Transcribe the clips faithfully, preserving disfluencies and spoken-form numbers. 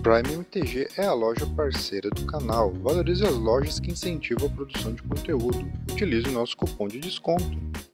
Prime M T G é a loja parceira do canal. Valorize as lojas que incentivam a produção de conteúdo. Utilize o nosso cupom de desconto.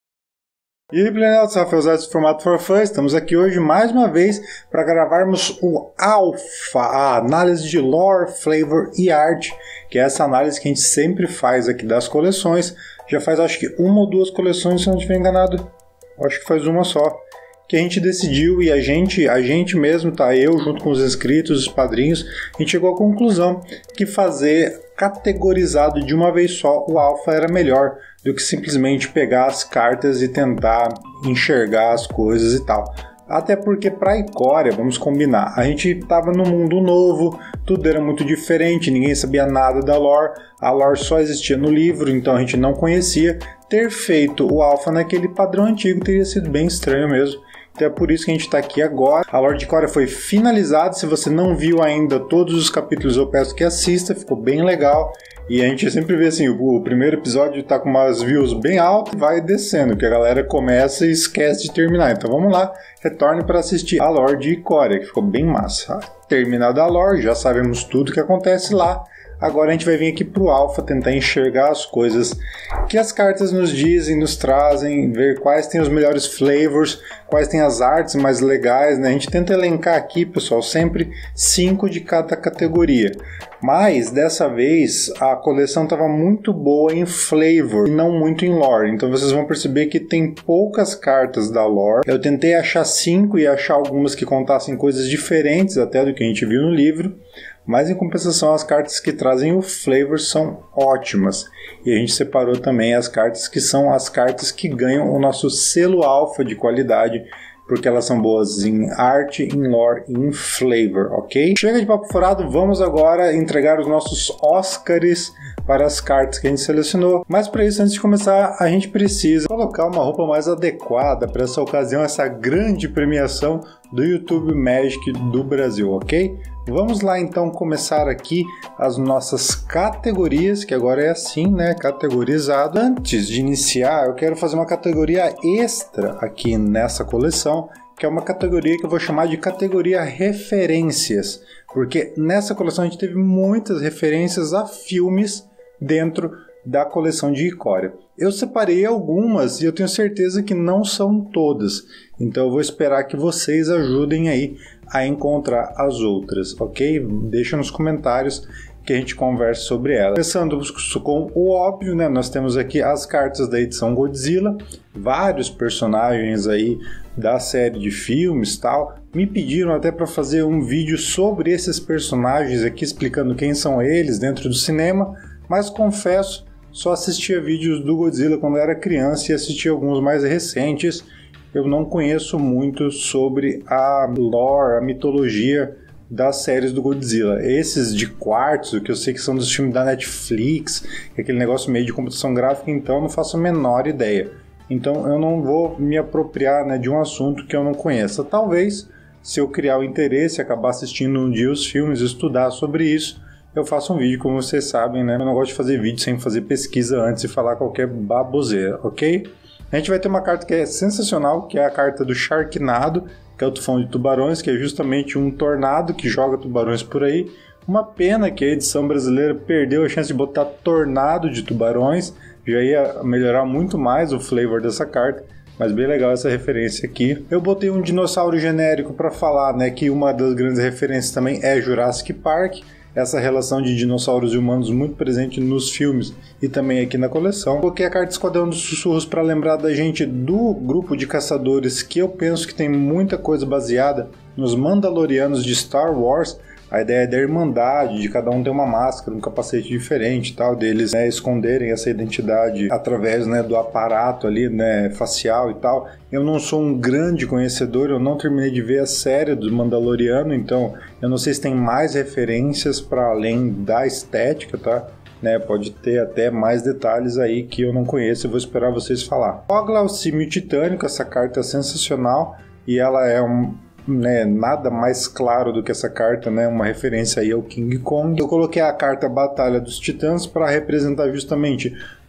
E aí, Planaltos, Rafael Zé do Formato for Fun. Estamos aqui hoje mais uma vez para gravarmos o Alpha, a análise de lore, flavor e arte, que é essa análise que a gente sempre faz aqui das coleções. Já faz acho que uma ou duas coleções, se eu não estiver enganado. Acho que faz uma só. Que a gente decidiu e a gente, a gente mesmo, tá? Eu junto com os inscritos, os padrinhos, a gente chegou à conclusão que fazer categorizado de uma vez só o Alpha era melhor do que simplesmente pegar as cartas e tentar enxergar as coisas e tal. Até porque para Ikoria, vamos combinar, a gente estava num mundo novo, tudo era muito diferente, ninguém sabia nada da lore, a lore só existia no livro, então a gente não conhecia. Ter feito o Alpha naquele padrão antigo teria sido bem estranho mesmo. Então é por isso que a gente está aqui agora. A lore de Ikoria foi finalizada. Se você não viu ainda todos os capítulos, eu peço que assista, ficou bem legal. E a gente sempre vê assim, o, o primeiro episódio está com umas views bem altas e vai descendo, que a galera começa e esquece de terminar. Então vamos lá, retorne para assistir a lore de Ikoria, que ficou bem massa. Terminada a lore, já sabemos tudo que acontece lá. Agora a gente vai vir aqui pro Alpha tentar enxergar as coisas que as cartas nos dizem, nos trazem, ver quais tem os melhores flavors, quais tem as artes mais legais, né? A gente tenta elencar aqui, pessoal, sempre cinco de cada categoria. Mas dessa vez a coleção estava muito boa em flavor e não muito em lore. Então vocês vão perceber que tem poucas cartas da lore. Eu tentei achar cinco e achar algumas que contassem coisas diferentes até do que a gente viu no livro. Mas em compensação, as cartas que trazem o flavor são ótimas. E a gente separou também as cartas que são as cartas que ganham o nosso selo alfa de qualidade, porque elas são boas em arte, em lore e em flavor, ok? Chega de papo furado, vamos agora entregar os nossos Oscars para as cartas que a gente selecionou. Mas para isso, antes de começar, a gente precisa colocar uma roupa mais adequada para essa ocasião, essa grande premiação do YouTube Magic do Brasil, ok? Vamos lá então começar aqui as nossas categorias, que agora é assim, né, categorizado. Antes de iniciar, eu quero fazer uma categoria extra aqui nessa coleção, que é uma categoria que eu vou chamar de categoria referências, porque nessa coleção a gente teve muitas referências a filmes dentro da coleção de Ikoria. Eu separei algumas e eu tenho certeza que não são todas, então eu vou esperar que vocês ajudem aí a encontrar as outras, ok? Deixa nos comentários que a gente conversa sobre elas. Começando com o óbvio, né? Nós temos aqui as cartas da edição Godzilla, vários personagens aí da série de filmes e tal. Me pediram até para fazer um vídeo sobre esses personagens aqui, explicando quem são eles dentro do cinema, mas confesso, só assistia vídeos do Godzilla quando era criança e assistia alguns mais recentes. Eu não conheço muito sobre a lore, a mitologia das séries do Godzilla. Esses de quartzo, que eu sei que são dos filmes da Netflix, aquele negócio meio de computação gráfica, então eu não faço a menor ideia. Então eu não vou me apropriar, né, de um assunto que eu não conheça. Talvez, se eu criar o interesse, acabar assistindo um dia os filmes, estudar sobre isso, eu faço um vídeo, como vocês sabem, né? Eu não gosto de fazer vídeo sem fazer pesquisa antes e falar qualquer baboseira, ok? A gente vai ter uma carta que é sensacional, que é a carta do Sharknado, que é o tufão de tubarões, que é justamente um tornado que joga tubarões por aí. Uma pena que a edição brasileira perdeu a chance de botar tornado de tubarões, já ia melhorar muito mais o flavor dessa carta, mas bem legal essa referência aqui. Eu botei um dinossauro genérico para falar, né, que uma das grandes referências também é Jurassic Park, essa relação de dinossauros e humanos muito presente nos filmes e também aqui na coleção. Coloquei a carta Esquadrão dos Sussurros para lembrar da gente do grupo de caçadores, que eu penso que tem muita coisa baseada nos Mandalorianos de Star Wars. A ideia é da irmandade, de cada um ter uma máscara, um capacete diferente e tal, deles, né, esconderem essa identidade através, né, do aparato ali, né, facial e tal. Eu não sou um grande conhecedor, eu não terminei de ver a série do Mandaloriano, então eu não sei se tem mais referências para além da estética, tá? Né, pode ter até mais detalhes aí que eu não conheço, eu vou esperar vocês falar. O Glaucímio Titânico, essa carta é sensacional e ela é um... Né, nada mais claro do que essa carta, né, uma referência aí ao King Kong. Eu coloquei a carta Batalha dos Titãs para representar justamente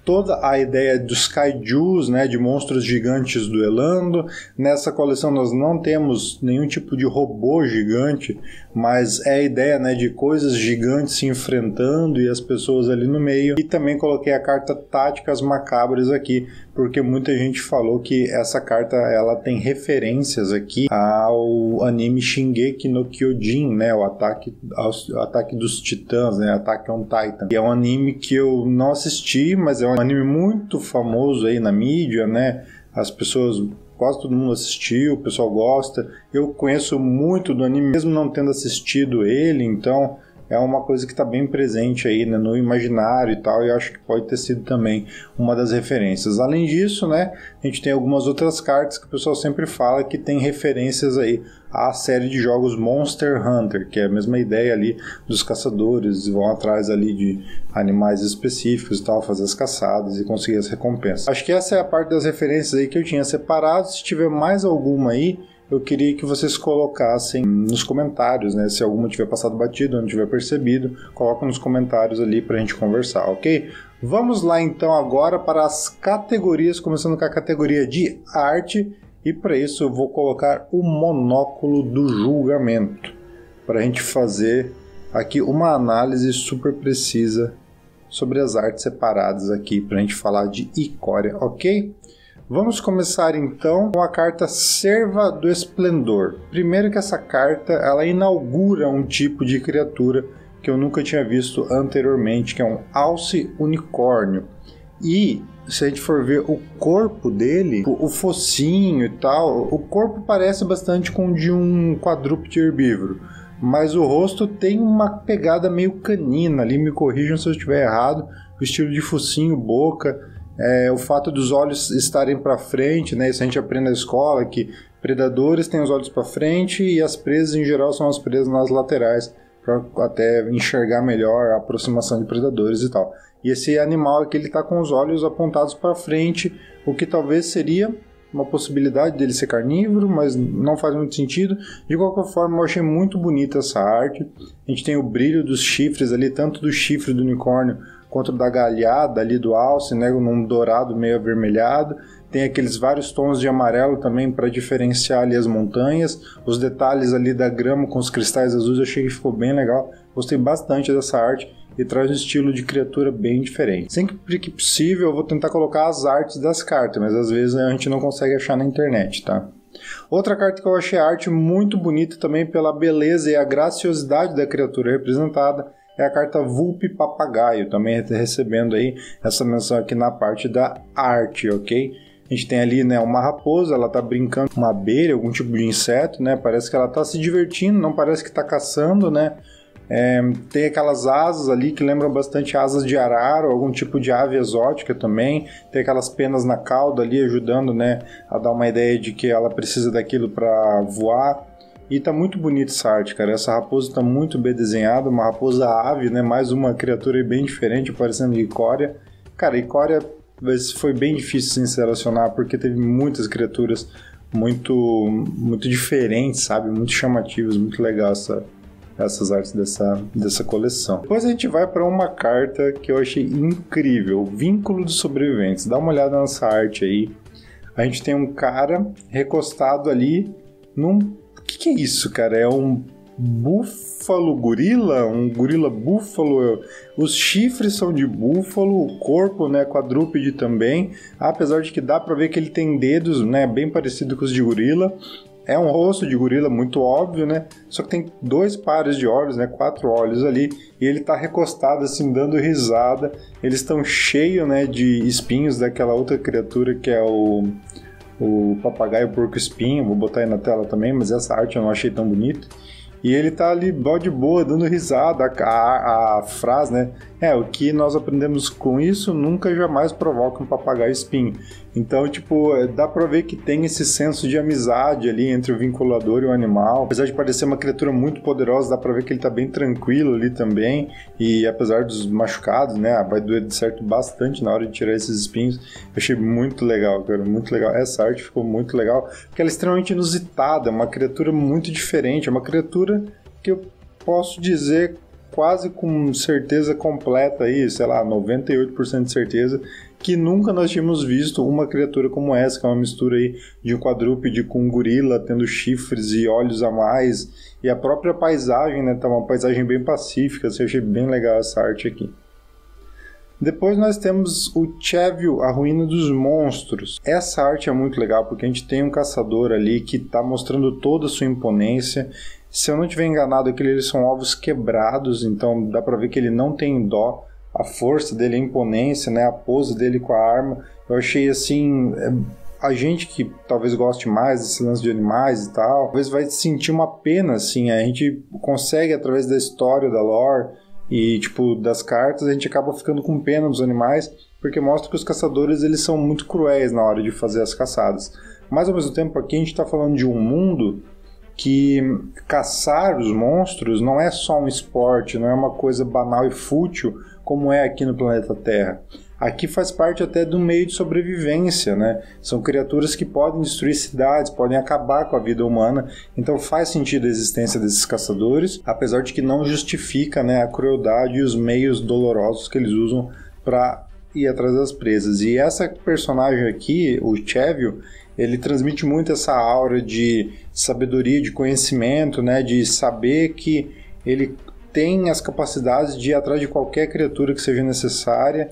toda a ideia dos kaijus, né, de monstros gigantes duelando. Nessa coleção nós não temos nenhum tipo de robô gigante, mas é a ideia, né, de coisas gigantes se enfrentando e as pessoas ali no meio. E também coloquei a carta Táticas Macabras aqui, porque muita gente falou que essa carta ela tem referências aqui ao anime Shingeki no Kyojin, né, o ataque, o ataque dos titãs, né, Attack on Titan. E é um anime que eu não assisti, mas é um anime muito famoso aí na mídia, né? As pessoas, quase todo mundo assistiu, o pessoal gosta. Eu conheço muito do anime, mesmo não tendo assistido ele, então é uma coisa que está bem presente aí, né, no imaginário e tal, e acho que pode ter sido também uma das referências. Além disso, né, a gente tem algumas outras cartas que o pessoal sempre fala que tem referências aí à série de jogos Monster Hunter, que é a mesma ideia ali dos caçadores, vão atrás ali de animais específicos e tal, fazer as caçadas e conseguir as recompensas. Acho que essa é a parte das referências aí que eu tinha separado. Se tiver mais alguma aí, eu queria que vocês colocassem nos comentários, né? Se alguma tiver passado batido, não tiver percebido, coloca nos comentários ali pra gente conversar, ok? Vamos lá então agora para as categorias, começando com a categoria de arte, e para isso eu vou colocar o monóculo do julgamento, para a gente fazer aqui uma análise super precisa sobre as artes separadas aqui, para a gente falar de Icória, ok? Vamos começar então com a carta Serva do Esplendor. Primeiro que essa carta ela inaugura um tipo de criatura que eu nunca tinha visto anteriormente, que é um Alce Unicórnio. E se a gente for ver o corpo dele, o focinho e tal, o corpo parece bastante com o de um quadrúpede herbívoro, mas o rosto tem uma pegada meio canina ali, me corrijam se eu estiver errado, o estilo de focinho, boca. É, o fato dos olhos estarem para frente, né? Isso a gente aprende na escola, que predadores têm os olhos para frente e as presas em geral são as presas nas laterais, para até enxergar melhor a aproximação de predadores e tal. E esse animal aqui, ele está com os olhos apontados para frente, o que talvez seria uma possibilidade dele ser carnívoro, mas não faz muito sentido. De qualquer forma, eu achei muito bonita essa arte. A gente tem o brilho dos chifres ali, tanto do chifre do unicórnio quanto da galhada ali do alce, né, num dourado meio avermelhado. Tem aqueles vários tons de amarelo também para diferenciar ali as montanhas. Os detalhes ali da grama com os cristais azuis eu achei que ficou bem legal. Gostei bastante dessa arte e traz um estilo de criatura bem diferente. Sempre que possível eu vou tentar colocar as artes das cartas, mas às vezes a gente não consegue achar na internet, tá? Outra carta que eu achei a arte muito bonita também pela beleza e a graciosidade da criatura representada é a carta Vulpe Papagaio, também recebendo aí essa menção aqui na parte da arte, ok? A gente tem ali, né, uma raposa, ela tá brincando com uma abelha, algum tipo de inseto, né? Parece que ela tá se divertindo, não parece que tá caçando, né? É, tem aquelas asas ali que lembram bastante asas de arara, ou algum tipo de ave exótica também. Tem aquelas penas na cauda ali ajudando, né, a dar uma ideia de que ela precisa daquilo para voar. E tá muito bonita essa arte, cara. Essa raposa tá muito bem desenhada, uma raposa ave, né? Mais uma criatura bem diferente, parecendo Icória. Cara, Icória foi bem difícil se relacionar, porque teve muitas criaturas muito, muito diferentes, sabe? Muito chamativas, muito legal essa, essas artes dessa, dessa coleção. Depois a gente vai para uma carta que eu achei incrível, Vínculo dos Sobreviventes. Dá uma olhada nessa arte aí. A gente tem um cara recostado ali num... O que, que é isso, cara? É um búfalo gorila? Um gorila búfalo? Os chifres são de búfalo, o corpo, né, quadrúpede também. Apesar de que dá pra ver que ele tem dedos, né, bem parecido com os de gorila. É um rosto de gorila muito óbvio, né? Só que tem dois pares de olhos, né? Quatro olhos ali. E ele tá recostado assim, dando risada. Eles estão cheios, né, de espinhos daquela outra criatura que é o... o papagaio porco-espinho, vou botar aí na tela também, mas essa arte eu não achei tão bonita. E ele tá ali, bó de boa, dando risada. A, a, a frase, né? É, o que nós aprendemos com isso nunca jamais provoca um papagaio espinho. Então, tipo, dá pra ver que tem esse senso de amizade ali entre o vinculador e o animal. Apesar de parecer uma criatura muito poderosa, dá pra ver que ele tá bem tranquilo ali também. E apesar dos machucados, né? Vai doer de certo bastante na hora de tirar esses espinhos. Eu achei muito legal, cara, muito legal. Essa arte ficou muito legal, porque ela é extremamente inusitada, é uma criatura muito diferente, é uma criatura que eu posso dizer quase com certeza completa aí, sei lá, noventa e oito por cento de certeza que nunca nós tínhamos visto uma criatura como essa, que é uma mistura aí de um quadrúpede com um gorila, tendo chifres e olhos a mais, e a própria paisagem, né, tá uma paisagem bem pacífica, assim, eu achei bem legal essa arte aqui. Depois nós temos o Chevio, a Ruína dos Monstros. Essa arte é muito legal porque a gente tem um caçador ali que está mostrando toda a sua imponência. Se eu não estiver enganado, aqueles são ovos quebrados, então dá para ver que ele não tem dó. A força dele, a imponência, né, a pose dele com a arma. Eu achei assim... A gente que talvez goste mais desse lance de animais e tal, talvez vai sentir uma pena, assim. A gente consegue, através da história, da lore e tipo das cartas, a gente acaba ficando com pena dos animais, porque mostra que os caçadores eles são muito cruéis na hora de fazer as caçadas. Mas ao mesmo tempo aqui a gente está falando de um mundo que caçar os monstros não é só um esporte, não é uma coisa banal e fútil como é aqui no planeta Terra. Aqui faz parte até do meio de sobrevivência, né? São criaturas que podem destruir cidades, podem acabar com a vida humana, então faz sentido a existência desses caçadores, apesar de que não justifica, né, a crueldade e os meios dolorosos que eles usam para ir atrás das presas. E essa personagem aqui, o Chevio, ele transmite muito essa aura de sabedoria, de conhecimento, né, de saber que ele tem as capacidades de ir atrás de qualquer criatura que seja necessária,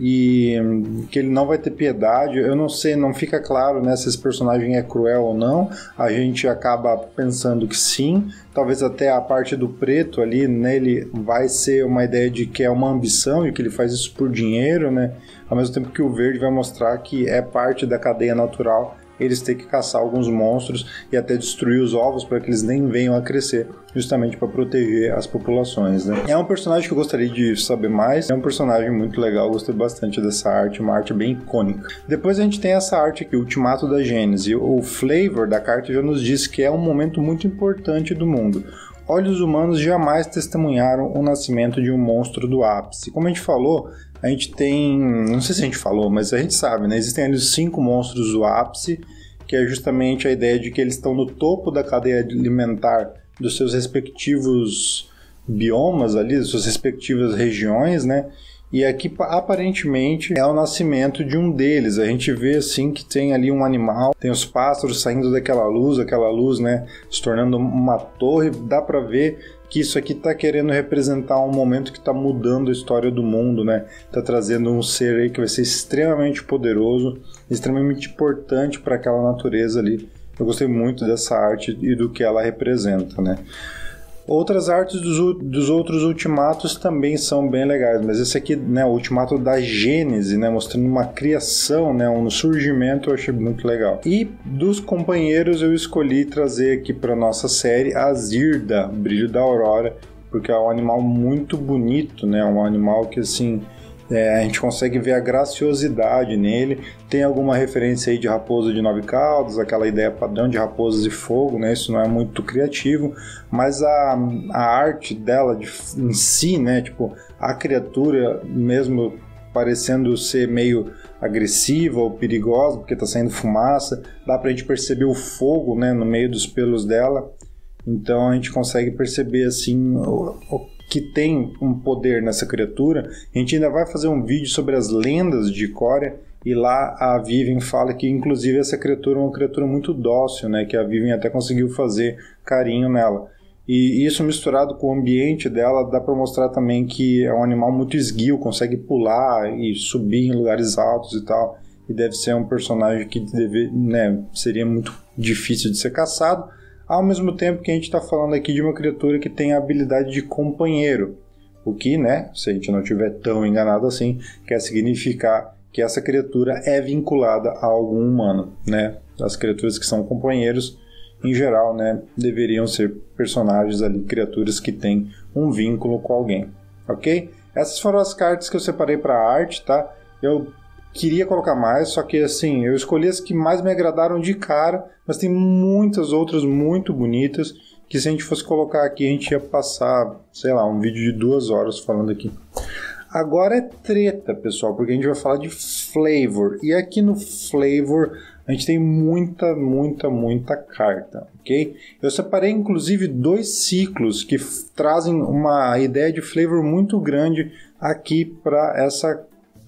e que ele não vai ter piedade. Eu não sei, não fica claro, né, se esse personagem é cruel ou não. A gente acaba pensando que sim, talvez até a parte do preto ali nele vai ser uma ideia de que é uma ambição e que ele faz isso por dinheiro, né, ao mesmo tempo que o verde vai mostrar que é parte da cadeia natural eles têm que caçar alguns monstros e até destruir os ovos para que eles nem venham a crescer, justamente para proteger as populações, né? É um personagem que eu gostaria de saber mais, é um personagem muito legal, gostei bastante dessa arte, uma arte bem icônica. Depois a gente tem essa arte aqui, o Ultimato da Gênese. O flavor da carta já nos diz que é um momento muito importante do mundo. Olhos humanos jamais testemunharam o nascimento de um monstro do ápice. Como a gente falou, a gente tem... Não sei se a gente falou, mas a gente sabe, né? Existem ali os cinco monstros do ápice, que é justamente a ideia de que eles estão no topo da cadeia alimentar dos seus respectivos biomas ali, das suas respectivas regiões, né? E aqui, aparentemente, é o nascimento de um deles. A gente vê, assim, que tem ali um animal, tem os pássaros saindo daquela luz, aquela luz, né, se tornando uma torre. Dá pra ver que isso aqui tá querendo representar um momento que tá mudando a história do mundo, né? Tá trazendo um ser aí que vai ser extremamente poderoso, extremamente importante para aquela natureza ali. Eu gostei muito dessa arte e do que ela representa, né? Outras artes dos, dos outros ultimatos também são bem legais, mas esse aqui, né, o ultimato da Gênese, né, mostrando uma criação, né, um surgimento, eu achei muito legal. E dos companheiros eu escolhi trazer aqui para nossa série a Zirda, Brilho da Aurora, porque é um animal muito bonito, né, um animal que assim... É, a gente consegue ver a graciosidade nele, tem alguma referência aí de raposa de nove caudas, aquela ideia padrão de raposas de fogo, né? Isso não é muito criativo, mas a, a arte dela de, em si, né? Tipo, a criatura mesmo parecendo ser meio agressiva ou perigosa, porque está saindo fumaça, dá pra gente perceber o fogo, né, no meio dos pelos dela, então a gente consegue perceber assim... O, o, que tem um poder nessa criatura. A gente ainda vai fazer um vídeo sobre as lendas de Ikoria, e lá a Vivien fala que inclusive essa criatura é uma criatura muito dócil, né, que a Vivien até conseguiu fazer carinho nela. E isso misturado com o ambiente dela dá para mostrar também que é um animal muito esguio, consegue pular e subir em lugares altos e tal, e deve ser um personagem que deve, né, seria muito difícil de ser caçado. Ao mesmo tempo que a gente está falando aqui de uma criatura que tem a habilidade de companheiro, o que, né, se a gente não estiver tão enganado assim, quer significar que essa criatura é vinculada a algum humano, né? As criaturas que são companheiros, em geral, né, deveriam ser personagens ali, criaturas que têm um vínculo com alguém, ok? Essas foram as cartas que eu separei para a arte, tá? Eu queria colocar mais, só que assim, eu escolhi as que mais me agradaram de cara, mas tem muitas outras muito bonitas, que se a gente fosse colocar aqui, a gente ia passar, sei lá, um vídeo de duas horas falando aqui. Agora é treta, pessoal, porque a gente vai falar de flavor, e aqui no flavor a gente tem muita, muita, muita carta, ok? Eu separei inclusive dois ciclos que trazem uma ideia de flavor muito grande aqui para essa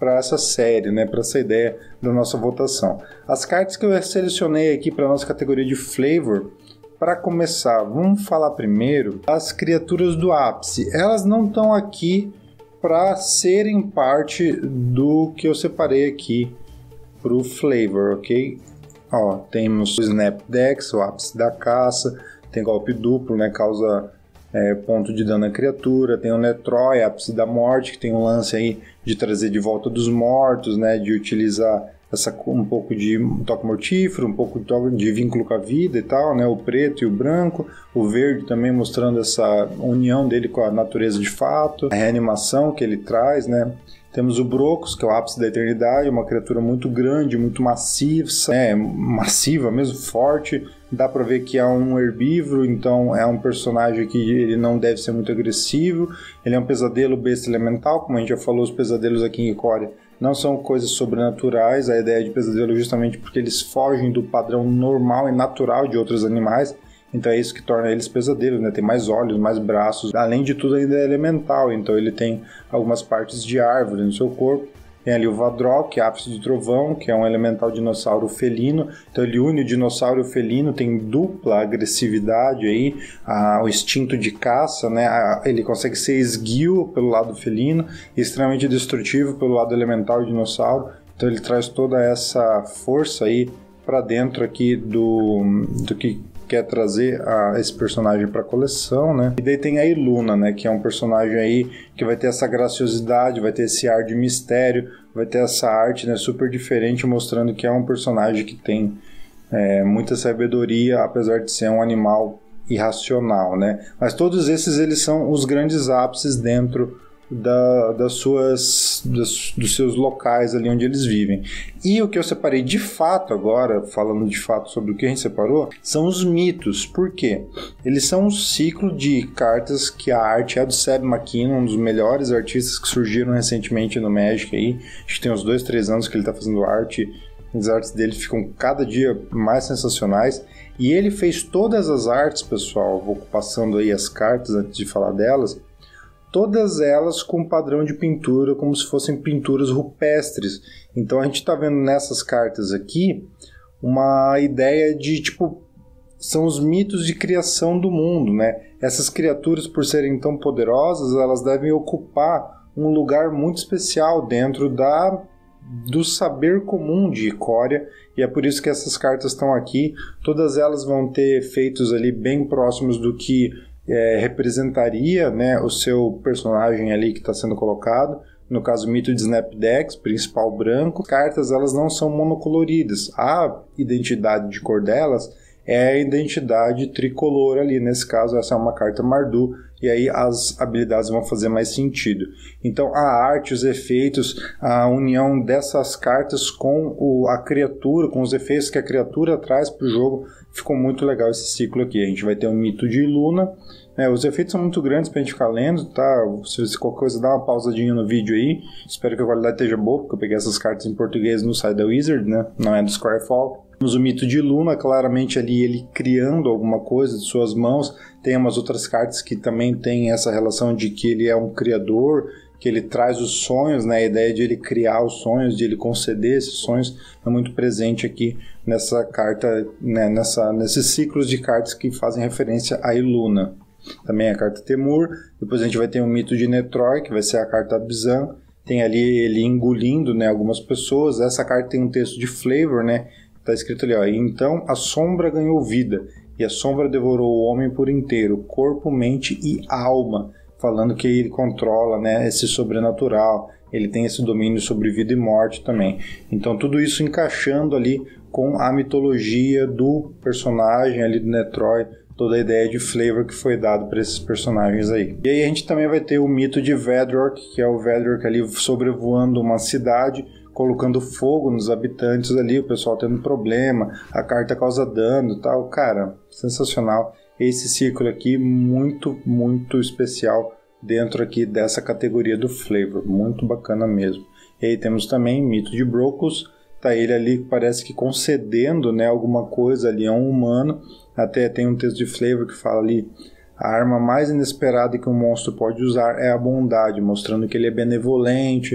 para essa série, né, para essa ideia da nossa votação. As cartas que eu selecionei aqui para a nossa categoria de Flavor, para começar, vamos falar primeiro das criaturas do ápice. Elas não estão aqui para serem parte do que eu separei aqui para o Flavor, ok? Ó, temos o Snap Dex, o ápice da caça, tem golpe duplo, né, causa é, ponto de dano à criatura, tem o Netroy, ápice da morte, que tem um lance aí de trazer de volta dos mortos, né, de utilizar essa, um pouco de toque mortífero, um pouco de, toque de vínculo com a vida e tal, né? O preto e o branco, o verde também mostrando essa união dele com a natureza de fato, a reanimação que ele traz, né? Temos o Brocos, que é o ápice da eternidade, uma criatura muito grande, muito massiva, né? Massiva mesmo, forte. Dá pra ver que é um herbívoro, então é um personagem que ele não deve ser muito agressivo. Ele é um pesadelo besta elemental, como a gente já falou, os pesadelos aqui em Ikoria não são coisas sobrenaturais. A ideia de pesadelo é justamente porque eles fogem do padrão normal e natural de outros animais. Então é isso que torna eles pesadelos, né? Tem mais olhos, mais braços. Além de tudo, ainda é elemental. Então ele tem algumas partes de árvore no seu corpo. Tem ali o Vadrol, que é ápice de trovão, que é um elemental dinossauro felino. Então ele une o dinossauro e o felino, tem dupla agressividade aí, a, o instinto de caça, né? A, ele consegue ser esguio pelo lado felino e extremamente destrutivo pelo lado elemental dinossauro. Então ele traz toda essa força aí para dentro aqui do, do que quer trazer a, esse personagem para a coleção, né? E daí tem a Iluna, né? Que é um personagem aí que vai ter essa graciosidade, vai ter esse ar de mistério, vai ter essa arte, né, super diferente, mostrando que é um personagem que tem é, muita sabedoria, apesar de ser um animal irracional, né? Mas todos esses eles são os grandes ápices dentro Da, das suas, das, dos seus locais ali onde eles vivem. E o que eu separei de fato agora, falando de fato sobre o que a gente separou, são os mitos. Por quê? Eles são um ciclo de cartas que a arte é do Seb McKinnon, um dos melhores artistas que surgiram recentemente no Magic aí. Acho que tem uns dois, três anos que ele está fazendo arte. As artes dele ficam cada dia mais sensacionais. E ele fez todas as artes, pessoal, vou passando aí as cartas antes de falar delas, todas elas com padrão de pintura, como se fossem pinturas rupestres. Então a gente está vendo nessas cartas aqui uma ideia de, tipo, são os mitos de criação do mundo, né? Essas criaturas, por serem tão poderosas, elas devem ocupar um lugar muito especial dentro da, do saber comum de Ikoria, e é por isso que essas cartas estão aqui. Todas elas vão ter efeitos ali bem próximos do que É, representaria, né, o seu personagem ali que está sendo colocado. No caso, o mito de Snap Dex, principal branco. Cartas, elas não são monocoloridas. A identidade de cor delas é a identidade tricolor ali. Nesse caso, essa é uma carta Mardu, e aí as habilidades vão fazer mais sentido. Então, a arte, os efeitos, a união dessas cartas com o, a criatura, com os efeitos que a criatura traz para o jogo, ficou muito legal esse ciclo aqui. A gente vai ter o mito de Iluna. É, os efeitos são muito grandes pra gente ficar lendo, tá? Se qualquer coisa, dá uma pausadinha no vídeo aí. Espero que a qualidade esteja boa, porque eu peguei essas cartas em português no site da Wizard, né? Não é do Squarefall. Temos o mito de Luna, claramente ali ele criando alguma coisa de suas mãos. Tem umas outras cartas que também tem essa relação de que ele é um criador, que ele traz os sonhos, né? A ideia de ele criar os sonhos, de ele conceder esses sonhos, é muito presente aqui nessa carta, né? Nessa, nesses ciclos de cartas que fazem referência a Iluna. Também a carta Temur. Depois a gente vai ter o mito de Netroy, que vai ser a carta Abzan. Tem ali ele engolindo, né, algumas pessoas. Essa carta tem um texto de Flavor, né? Tá escrito ali, ó: então a sombra ganhou vida, e a sombra devorou o homem por inteiro, corpo, mente e alma. Falando que ele controla, né, esse sobrenatural. Ele tem esse domínio sobre vida e morte também. Então tudo isso encaixando ali com a mitologia do personagem ali do Netroy, toda a ideia de flavor que foi dado para esses personagens aí. E aí a gente também vai ter o mito de Vedrok, que é o Vedrok ali sobrevoando uma cidade, colocando fogo nos habitantes ali, o pessoal tendo problema, a carta causa dano e tal. Cara, sensacional. Esse ciclo aqui muito, muito especial dentro aqui dessa categoria do flavor. Muito bacana mesmo. E aí temos também mito de Brocos. Tá ele ali, parece que concedendo, né, alguma coisa ali a um humano. Até tem um texto de Flavor que fala ali: a arma mais inesperada que um monstro pode usar é a bondade, mostrando que ele é benevolente,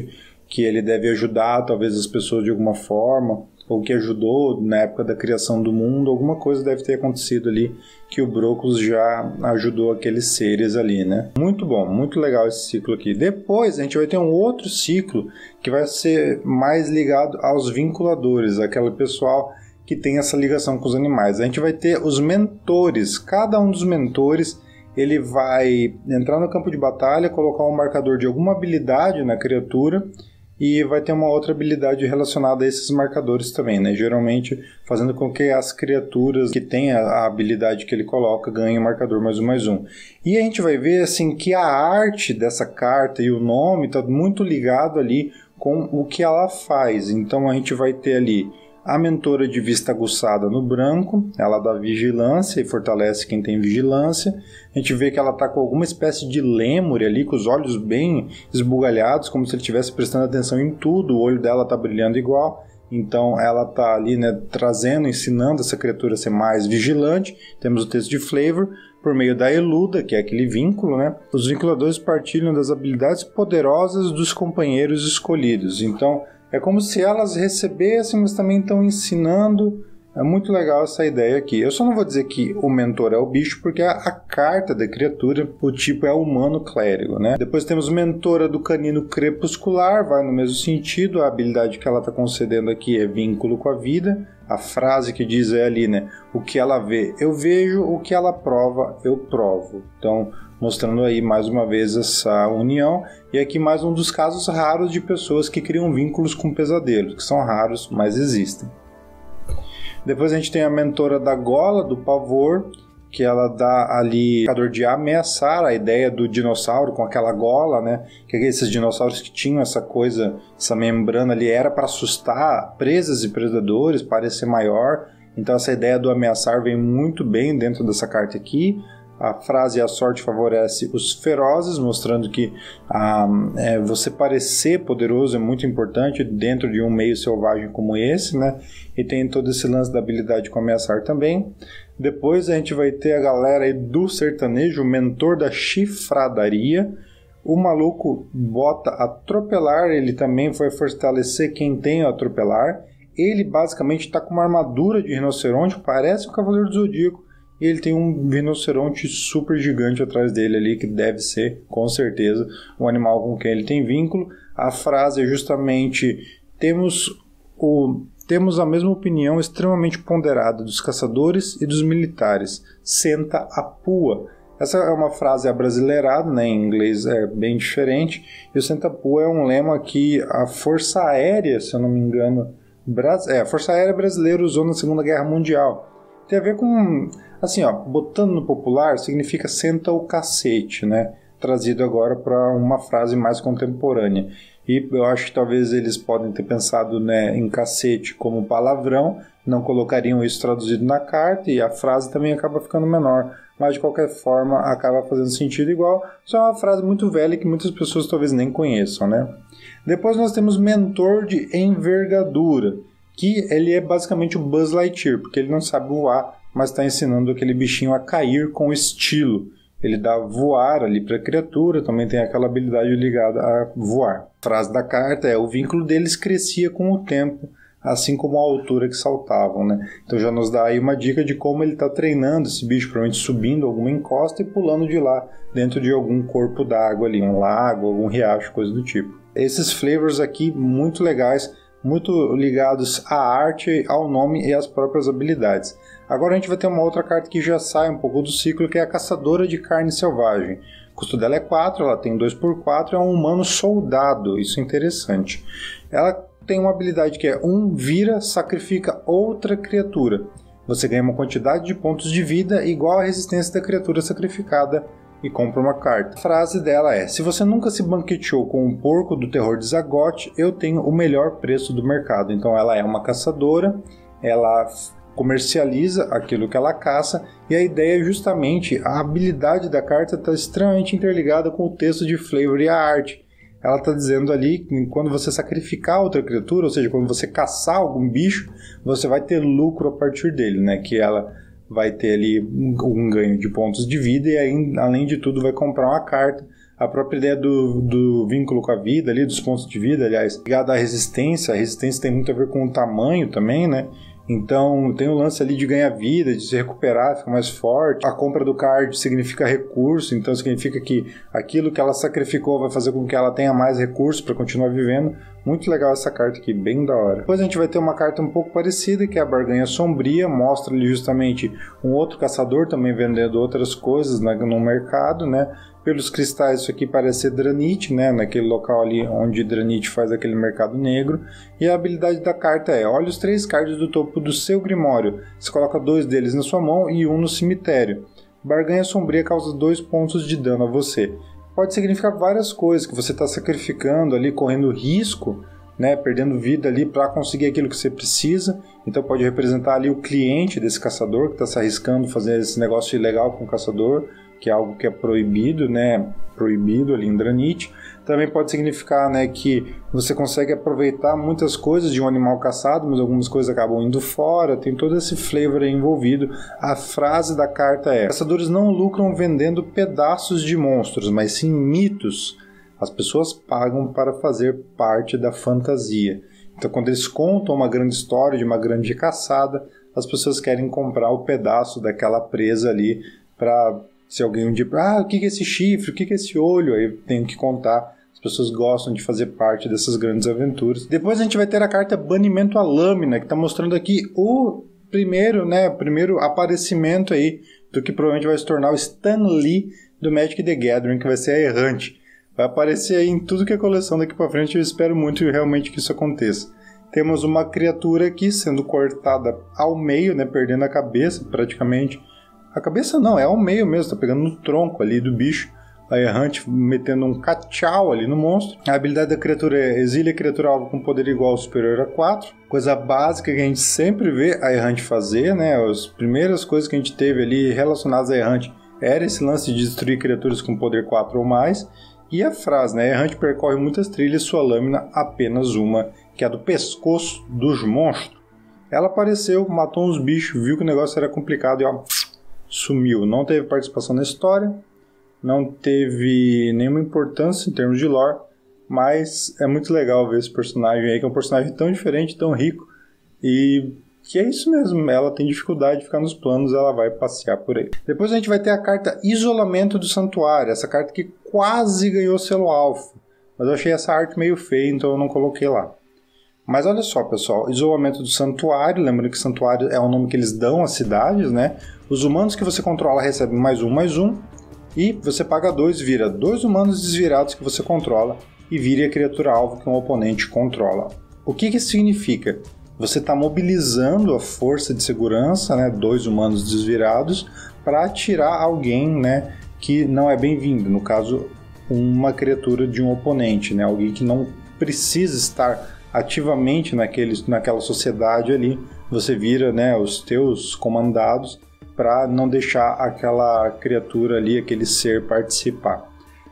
que ele deve ajudar talvez as pessoas de alguma forma, ou que ajudou na época da criação do mundo, alguma coisa deve ter acontecido ali que o Brocos já ajudou aqueles seres ali, né? Muito bom, muito legal esse ciclo aqui. Depois a gente vai ter um outro ciclo que vai ser mais ligado aos vinculadores, aquele pessoal que tem essa ligação com os animais. A gente vai ter os mentores, cada um dos mentores ele vai entrar no campo de batalha, colocar um marcador de alguma habilidade na criatura e vai ter uma outra habilidade relacionada a esses marcadores também, né? Geralmente fazendo com que as criaturas que têm a habilidade que ele coloca ganhem o marcador mais um, mais um. E a gente vai ver assim, que a arte dessa carta e o nome está muito ligado ali com o que ela faz. Então a gente vai ter ali a mentora de vista aguçada no branco, ela dá vigilância e fortalece quem tem vigilância. A gente vê que ela está com alguma espécie de lêmure ali, com os olhos bem esbugalhados, como se ele estivesse prestando atenção em tudo, o olho dela está brilhando igual. Então ela está ali, né, trazendo, ensinando essa criatura a ser mais vigilante. Temos o texto de Flavor, por meio da Eluda, que é aquele vínculo, né? Os vinculadores partilham das habilidades poderosas dos companheiros escolhidos. Então é como se elas recebessem, mas também estão ensinando. É muito legal essa ideia aqui. Eu só não vou dizer que o mentor é o bicho, porque a, a carta da criatura, o tipo é humano clérigo, né? Depois temos mentora do canino crepuscular, vai no mesmo sentido. A habilidade que ela está concedendo aqui é vínculo com a vida. A frase que diz é ali, né? O que ela vê, eu vejo. O que ela prova, eu provo. Então, mostrando aí mais uma vez essa união. E aqui mais um dos casos raros de pessoas que criam vínculos com pesadelos, que são raros, mas existem. Depois a gente tem a mentora da gola, do pavor, que ela dá ali o marcador de ameaçar, a ideia do dinossauro com aquela gola, né? Que esses dinossauros que tinham essa coisa, essa membrana ali, era para assustar presas e predadores, parecer maior. Então essa ideia do ameaçar vem muito bem dentro dessa carta aqui. A frase a sorte favorece os ferozes, mostrando que ah, é, você parecer poderoso é muito importante dentro de um meio selvagem como esse, né? E tem todo esse lance da habilidade com ameaçar também. Depois a gente vai ter a galera aí do sertanejo, o mentor da chifradaria. O maluco bota atropelar, ele também vai fortalecer quem tem o atropelar. Ele basicamente está com uma armadura de rinoceronte, parece o Cavaleiro do Zodíaco. E ele tem um rinoceronte super gigante atrás dele ali, que deve ser, com certeza, um animal com quem ele tem vínculo. A frase é justamente, temos, o, temos a mesma opinião extremamente ponderada dos caçadores e dos militares. Senta a pua. Essa é uma frase abrasileirada, né? Em inglês é bem diferente. E o senta a pua é um lema que a Força Aérea, se eu não me engano, Bras... é, a Força Aérea brasileira usou na Segunda Guerra Mundial. Tem a ver com, assim, ó, botando no popular, significa senta o cacete, né? Trazido agora para uma frase mais contemporânea. E eu acho que talvez eles podem ter pensado, né, em cacete como palavrão, não colocariam isso traduzido na carta e a frase também acaba ficando menor. Mas de qualquer forma acaba fazendo sentido igual. Só é uma frase muito velha que muitas pessoas talvez nem conheçam, né? Depois nós temos mentor de envergadura, que ele é basicamente o Buzz Lightyear, porque ele não sabe voar, mas está ensinando aquele bichinho a cair com estilo. Ele dá voar ali para a criatura, também tem aquela habilidade ligada a voar. A frase da carta é: o vínculo deles crescia com o tempo, assim como a altura que saltavam, né? Então já nos dá aí uma dica de como ele está treinando esse bicho, provavelmente subindo alguma encosta e pulando de lá, dentro de algum corpo d'água ali, um lago, algum riacho, coisa do tipo. Esses flavors aqui muito legais, muito ligados à arte, ao nome e às próprias habilidades. Agora a gente vai ter uma outra carta que já sai um pouco do ciclo, que é a Caçadora de Carne Selvagem. O custo dela é quatro, ela tem dois por quatro, é um humano soldado, isso é interessante. Ela tem uma habilidade que é um vira, sacrifica outra criatura. Você ganha uma quantidade de pontos de vida igual à resistência da criatura sacrificada e compra uma carta. A frase dela é: se você nunca se banqueteou com um porco do terror de Zagote, eu tenho o melhor preço do mercado. Então ela é uma caçadora, ela comercializa aquilo que ela caça, e a ideia é justamente, a habilidade da carta está extremamente interligada com o texto de Flavor e a arte. Ela está dizendo ali que quando você sacrificar outra criatura, ou seja, quando você caçar algum bicho, você vai ter lucro a partir dele, né? Que ela vai ter ali um ganho de pontos de vida e aí, além de tudo, vai comprar uma carta A própria ideia do, do vínculo com a vida ali, dos pontos de vida, aliás, ligado à resistência. A resistência tem muito a ver com o tamanho também, né? Então tem o lance ali de ganhar vida, de se recuperar, ficar mais forte. A compra do card significa recurso, então significa que aquilo que ela sacrificou vai fazer com que ela tenha mais recursos para continuar vivendo. Muito legal essa carta aqui, bem da hora. Depois a gente vai ter uma carta um pouco parecida, que é a Barganha Sombria. Mostra ali justamente um outro caçador também vendendo outras coisas no mercado, né? Pelos cristais, isso aqui parece ser Dranite, né? Naquele local ali onde Dranite faz aquele mercado negro. E a habilidade da carta é: olha os três cards do topo do seu Grimório. Você coloca dois deles na sua mão e um no cemitério. Barganha Sombria causa dois pontos de dano a você. Pode significar várias coisas, que você está sacrificando ali, correndo risco, né? Perdendo vida ali para conseguir aquilo que você precisa. Então pode representar ali o cliente desse caçador que está se arriscando fazer esse negócio ilegal com o caçador, que é algo que é proibido, né? Proibido ali em Dranite. Também pode significar, né, que você consegue aproveitar muitas coisas de um animal caçado, mas algumas coisas acabam indo fora. Tem todo esse flavor aí envolvido. A frase da carta é: caçadores não lucram vendendo pedaços de monstros, mas sim mitos. As pessoas pagam para fazer parte da fantasia. Então, quando eles contam uma grande história de uma grande caçada, as pessoas querem comprar o pedaço daquela presa ali para... Se alguém um dia, ah, o que é esse chifre, o que é esse olho? Aí eu tenho que contar. As pessoas gostam de fazer parte dessas grandes aventuras. Depois a gente vai ter a carta Banimento à Lâmina, que está mostrando aqui o primeiro, né, primeiro aparecimento aí do que provavelmente vai se tornar o Stan Lee do Magic the Gathering, que vai ser a Errante. Vai aparecer aí em tudo que é coleção daqui para frente. Eu espero muito realmente que isso aconteça. Temos uma criatura aqui sendo cortada ao meio, né, perdendo a cabeça praticamente. A cabeça não, é ao meio mesmo, tá pegando no tronco ali do bicho. A Errante metendo um cachau ali no monstro. A habilidade da criatura é: exile a criatura alvo com poder igual ou superior a quatro. Coisa básica que a gente sempre vê a Errante fazer, né? As primeiras coisas que a gente teve ali relacionadas a Errante era esse lance de destruir criaturas com poder quatro ou mais. E a frase, né? A Errante percorre muitas trilhas, sua lâmina apenas uma, que é a do pescoço dos monstros. Ela apareceu, matou uns bichos, viu que o negócio era complicado e ó... sumiu, não teve participação na história, não teve nenhuma importância em termos de lore, mas é muito legal ver esse personagem aí, que é um personagem tão diferente, tão rico, e que é isso mesmo, ela tem dificuldade de ficar nos planos, ela vai passear por aí. Depois a gente vai ter a carta Isolamento do Santuário, essa carta que quase ganhou selo alfa, mas eu achei essa arte meio feia, então eu não coloquei lá. Mas olha só, pessoal, Isolamento do Santuário, lembrando que Santuário é o nome que eles dão às cidades, né? Os humanos que você controla recebem mais um, mais um, e você paga dois, vira dois humanos desvirados que você controla, e vire a criatura alvo que um oponente controla. O que que isso significa? Você está mobilizando a força de segurança, né, dois humanos desvirados, para atirar alguém, né, que não é bem-vindo, no caso, uma criatura de um oponente, né, alguém que não precisa estar ativamente naquele, naquela sociedade ali. Você vira, né, os teus comandados para não deixar aquela criatura ali, aquele ser participar.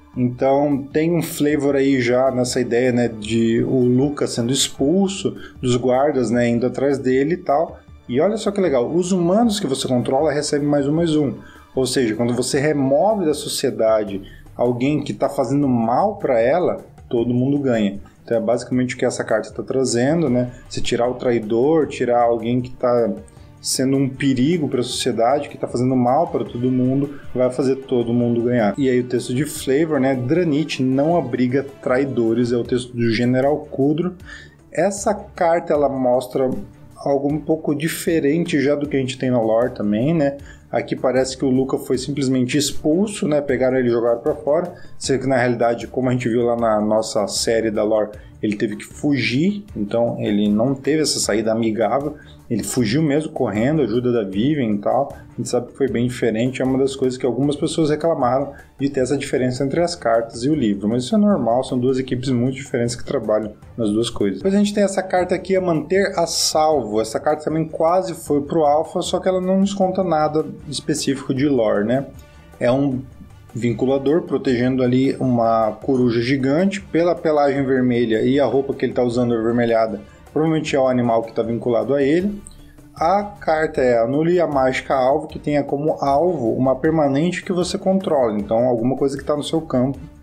Então tem um flavor aí já nessa ideia, né, de o Lucas sendo expulso, dos guardas, né, indo atrás dele e tal. E olha só que legal, os humanos que você controla recebem mais um, mais um. Ou seja, quando você remove da sociedade alguém que está fazendo mal para ela, todo mundo ganha. Então é basicamente o que essa carta está trazendo, né? Se tirar o traidor, tirar alguém que está sendo um perigo para a sociedade, que está fazendo mal para todo mundo, vai fazer todo mundo ganhar. E aí o texto de flavor, né? Dranite não abriga traidores, é o texto do General Kudro. Essa carta ela mostra algo um pouco diferente já do que a gente tem na lore também, né? Aqui parece que o Luca foi simplesmente expulso, né? Pegaram ele e jogaram para fora. Sendo que na realidade, como a gente viu lá na nossa série da lore, ele teve que fugir, então ele não teve essa saída amigável. Ele fugiu mesmo correndo, ajuda da Vivian e tal. A gente sabe que foi bem diferente, é uma das coisas que algumas pessoas reclamaram de ter essa diferença entre as cartas e o livro. Mas isso é normal, são duas equipes muito diferentes que trabalham nas duas coisas. Depois a gente tem essa carta aqui, a Manter a Salvo. Essa carta também quase foi pro Alpha, só que ela não nos conta nada específico de lore, né? É um vinculador protegendo ali uma coruja gigante pela pelagem vermelha e a roupa que ele está usando avermelhada. Provavelmente é o animal que está vinculado a ele. A carta é Anule a Mágica Alvo, que tenha como alvo uma permanente que você controla. Então, alguma coisa que está no seu campo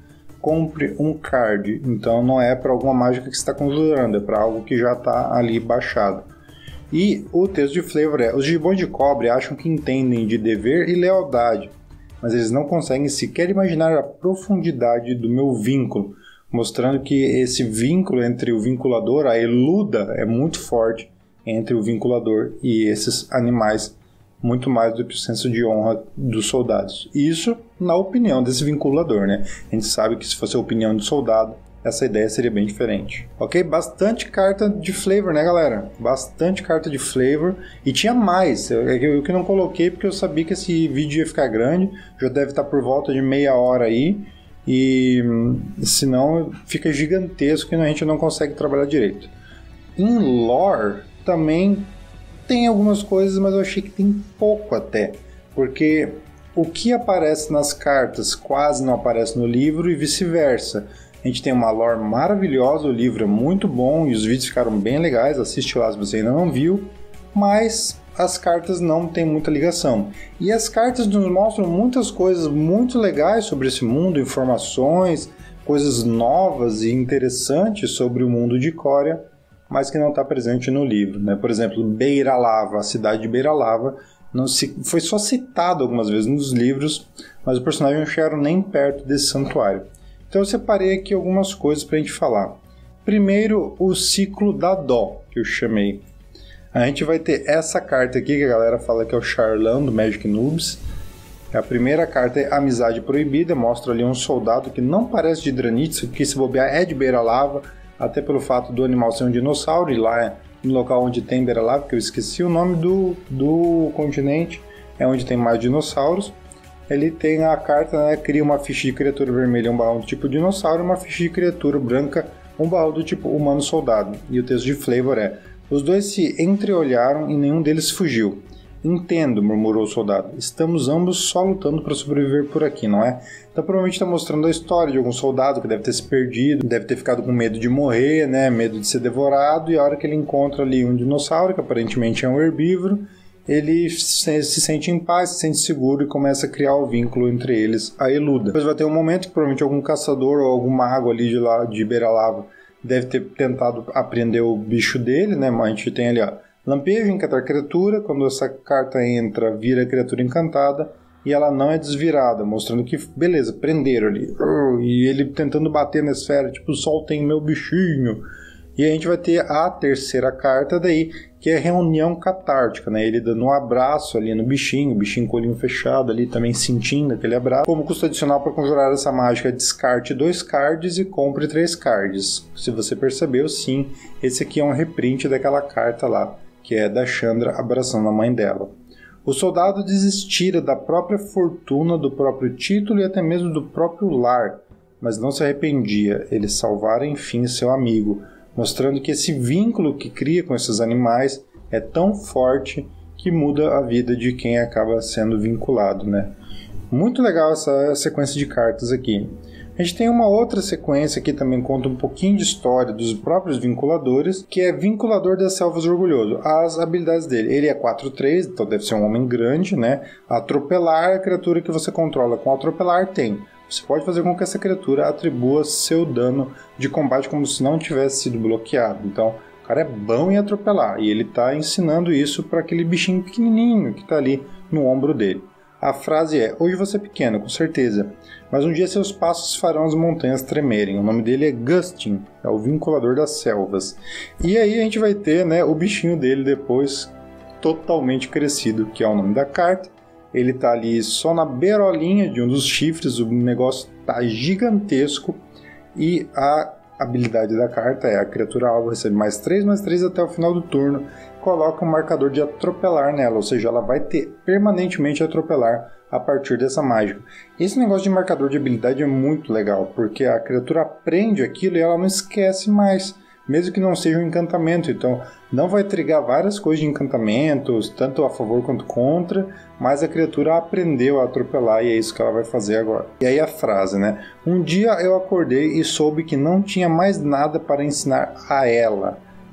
compre um card. Então não é para alguma mágica que você está conjurando, é para algo que já está ali baixado. E o texto de Flavor é: os gibões de cobre acham que entendem de dever e lealdade, mas eles não conseguem sequer imaginar a profundidade do meu vínculo, mostrando que esse vínculo entre o vinculador, a eluda, é muito forte entre o vinculador e esses animais, muito mais do que o senso de honra dos soldados. Isso na opinião desse vinculador, né? A gente sabe que se fosse a opinião do soldado, essa ideia seria bem diferente. Ok? Bastante carta de Flavor, né, galera? Bastante carta de Flavor. E tinha mais. Eu, eu que não coloquei porque eu sabia que esse vídeo ia ficar grande. Já deve estar por volta de meia hora aí. E senão fica gigantesco e a gente não consegue trabalhar direito. Em lore também tem algumas coisas, mas eu achei que tem pouco até. Porque o que aparece nas cartas quase não aparece no livro e vice-versa. A gente tem uma lore maravilhosa, o livro é muito bom e os vídeos ficaram bem legais, assiste lá se você ainda não viu, mas as cartas não têm muita ligação. E as cartas nos mostram muitas coisas muito legais sobre esse mundo, informações, coisas novas e interessantes sobre o mundo de Ikoria, mas que não está presente no livro, né? Por exemplo, Beira Lava, a cidade de Beira Lava, não se, foi só citado algumas vezes nos livros, mas o personagem não chegaram nem perto desse santuário. Então eu separei aqui algumas coisas para a gente falar. Primeiro, o ciclo da dó, que eu chamei. A gente vai ter essa carta aqui, que a galera fala que é o Charlan, do Magic Noobs. A primeira carta é Amizade Proibida, mostra ali um soldado que não parece de Dranitz, que se bobear é de Beira Lava, até pelo fato do animal ser um dinossauro, e lá é no local onde tem Beira Lava, que eu esqueci o nome do, do continente, é onde tem mais dinossauros. Ele tem a carta, né, cria uma ficha de criatura vermelha, um barrão do tipo dinossauro, e uma ficha de criatura branca, um barrão do tipo humano soldado. E o texto de Flavor é: os dois se entreolharam e nenhum deles fugiu. Entendo, murmurou o soldado. Estamos ambos só lutando para sobreviver por aqui, não é? Então provavelmente está mostrando a história de algum soldado que deve ter se perdido, deve ter ficado com medo de morrer, né, medo de ser devorado, e a hora que ele encontra ali um dinossauro, que aparentemente é um herbívoro, ele se, se sente em paz, se sente seguro e começa a criar o vínculo entre eles, a Eluda. Depois vai ter um momento que provavelmente algum caçador ou algum mago ali de, lá, de Beira Lava deve ter tentado apreender o bicho dele, né? Mas a gente tem ali, ó, lampejo, encantar criatura. Quando essa carta entra, vira criatura encantada e ela não é desvirada, mostrando que, beleza, prenderam ali. E ele tentando bater na esfera, tipo, soltem meu bichinho. E a gente vai ter a terceira carta daí, que é reunião catártica, né? Ele dando um abraço ali no bichinho, o bichinho com o olhinho fechado ali, também sentindo aquele abraço. Como custo adicional para conjurar essa mágica, descarte dois cards e compre três cards. Se você percebeu, sim, esse aqui é um reprint daquela carta lá, que é da Chandra abraçando a mãe dela. O soldado desistira da própria fortuna, do próprio título e até mesmo do próprio lar, mas não se arrependia. Ele salvara, enfim, seu amigo, mostrando que esse vínculo que cria com esses animais é tão forte que muda a vida de quem acaba sendo vinculado, né? Muito legal essa sequência de cartas aqui. A gente tem uma outra sequência que também conta um pouquinho de história dos próprios vinculadores, que é Vinculador das Selvas Orgulhoso. As habilidades dele: ele é quatro três, então deve ser um homem grande, né? Atropelar, a criatura que você controla com atropelar tem. Você pode fazer com que essa criatura atribua seu dano de combate como se não tivesse sido bloqueado. Então, o cara é bom em atropelar. E ele está ensinando isso para aquele bichinho pequenininho que está ali no ombro dele. A frase é: hoje você é pequeno, com certeza, mas um dia seus passos farão as montanhas tremerem. O nome dele é Gustin, é o Vinculador das Selvas. E aí a gente vai ter, né, o bichinho dele depois totalmente crescido, que é o nome da carta. Ele tá ali só na beirolinha de um dos chifres, o negócio tá gigantesco. E a habilidade da carta é: a criatura alvo recebe mais três, mais três até o final do turno. Coloca um marcador de atropelar nela, ou seja, ela vai ter permanentemente atropelar a partir dessa mágica. Esse negócio de marcador de habilidade é muito legal, porque a criatura aprende aquilo e ela não esquece mais, mesmo que não seja um encantamento. Então não vai trigar várias coisas de encantamentos, tanto a favor quanto contra, mas a criatura aprendeu a atropelar e é isso que ela vai fazer agora. E aí a frase, né? Um dia eu acordei e soube que não tinha mais nada para ensinar a ela.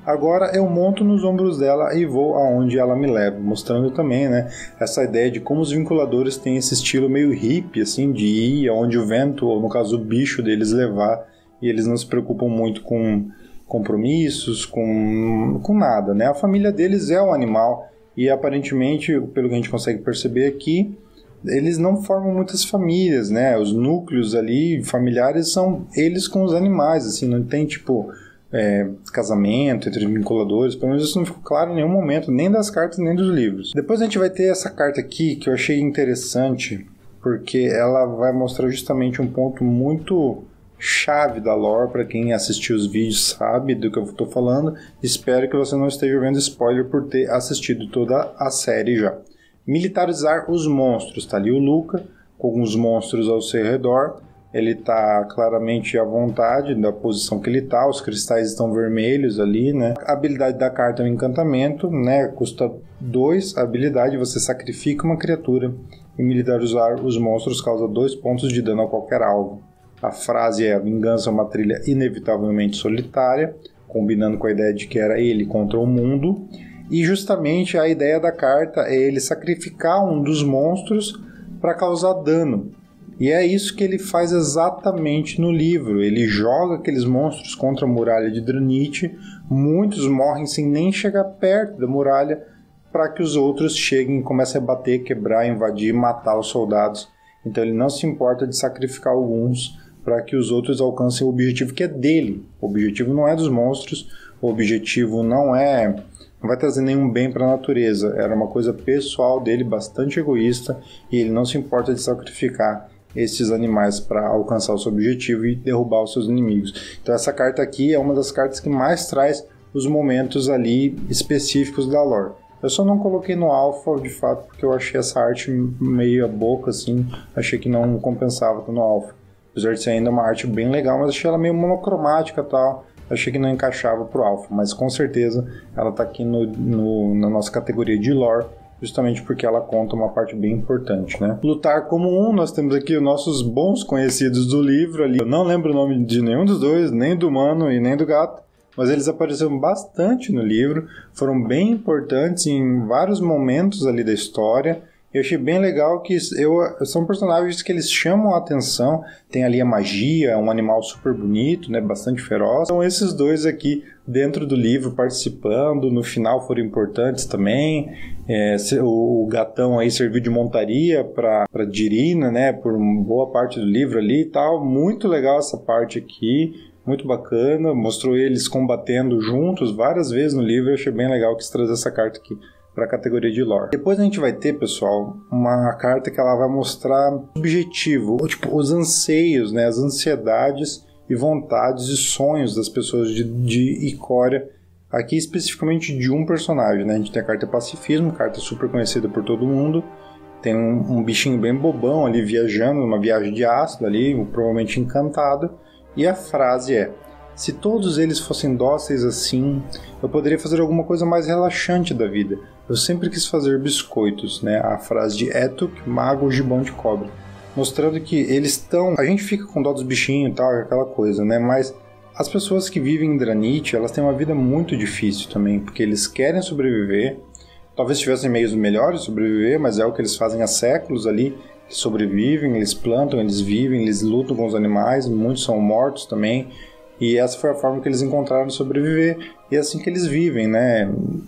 Agora eu monto nos ombros dela e vou aonde ela me leva, mostrando também, né, essa ideia de como os vinculadores têm esse estilo meio hippie, assim, de ir aonde o vento, ou no caso o bicho deles, levar, e eles não se preocupam muito com compromissos, com, com nada, né? A família deles é um animal, e aparentemente, pelo que a gente consegue perceber aqui, eles não formam muitas famílias, né? Os núcleos ali familiares são eles com os animais, assim, não tem tipo... É, casamento entre vinculadores, pelo menos isso não ficou claro em nenhum momento, nem das cartas nem dos livros. Depois a gente vai ter essa carta aqui que eu achei interessante, porque ela vai mostrar justamente um ponto muito chave da lore. Para quem assistiu os vídeos sabe do que eu estou falando. Espero que você não esteja vendo spoiler por ter assistido toda a série já. Militarizar os monstros, tá ali o Luca com alguns monstros ao seu redor. Ele está claramente à vontade da posição que ele está, os cristais estão vermelhos ali, né? A habilidade da carta é um encantamento, né? Custa dois a habilidade, você sacrifica uma criatura e militarizar os monstros causa dois pontos de dano a qualquer alvo. A frase é: a vingança é uma trilha inevitavelmente solitária, combinando com a ideia de que era ele contra o mundo. E justamente a ideia da carta é ele sacrificar um dos monstros para causar dano. E é isso que ele faz exatamente no livro. Ele joga aqueles monstros contra a muralha de Dranite. Muitos morrem sem nem chegar perto da muralha, para que os outros cheguem e comecem a bater, quebrar, invadir, matar os soldados. Então ele não se importa de sacrificar alguns para que os outros alcancem o objetivo que é dele. O objetivo não é dos monstros, o objetivo não é... não vai trazer nenhum bem para a natureza. Era uma coisa pessoal dele, bastante egoísta, e ele não se importa de sacrificar esses animais para alcançar o seu objetivo e derrubar os seus inimigos. Então essa carta aqui é uma das cartas que mais traz os momentos ali específicos da lore. Eu só não coloquei no alpha, de fato, porque eu achei essa arte meio a boca, assim, achei que não compensava no alpha. Apesar de ser ainda uma arte bem legal, mas achei ela meio monocromática e tal, achei que não encaixava pro alpha, mas com certeza ela tá aqui no, no, na nossa categoria de lore, justamente porque ela conta uma parte bem importante, né? Lutar como um, nós temos aqui os nossos bons conhecidos do livro ali. Eu não lembro o nome de nenhum dos dois, nem do humano e nem do gato, mas eles apareceram bastante no livro, foram bem importantes em vários momentos ali da história. Eu achei bem legal que eu, são personagens que eles chamam a atenção. Tem ali a magia, um animal super bonito, né, bastante feroz. Então esses dois aqui dentro do livro participando, no final foram importantes também. É, o, o gatão aí serviu de montaria para Dirina, né, por boa parte do livro ali e tal. Muito legal essa parte aqui, muito bacana. Mostrou eles combatendo juntos várias vezes no livro. Eu achei bem legal que trazer essa carta aqui para a categoria de lore. Depois a gente vai ter, pessoal, uma carta que ela vai mostrar o objetivo, ou, tipo, os anseios, né, as ansiedades e vontades e sonhos das pessoas de, de Icória, aqui especificamente de um personagem, né? A gente tem a carta Pacifismo, carta super conhecida por todo mundo, tem um, um bichinho bem bobão ali viajando, numa viagem de ácido ali, provavelmente encantado, e a frase é: se todos eles fossem dóceis assim, eu poderia fazer alguma coisa mais relaxante da vida. Eu sempre quis fazer biscoitos, né? A frase de Etuk, mago gibão de cobra. Mostrando que eles estão... A gente fica com dó dos bichinhos e tal, aquela coisa, né? Mas as pessoas que vivem em Dranite, elas têm uma vida muito difícil também, porque eles querem sobreviver. Talvez tivessem meios melhores de sobreviver, mas é o que eles fazem há séculos ali. Eles sobrevivem, eles plantam, eles vivem, eles lutam com os animais, muitos são mortos também. E essa foi a forma que eles encontraram de sobreviver. E é assim que eles vivem, né?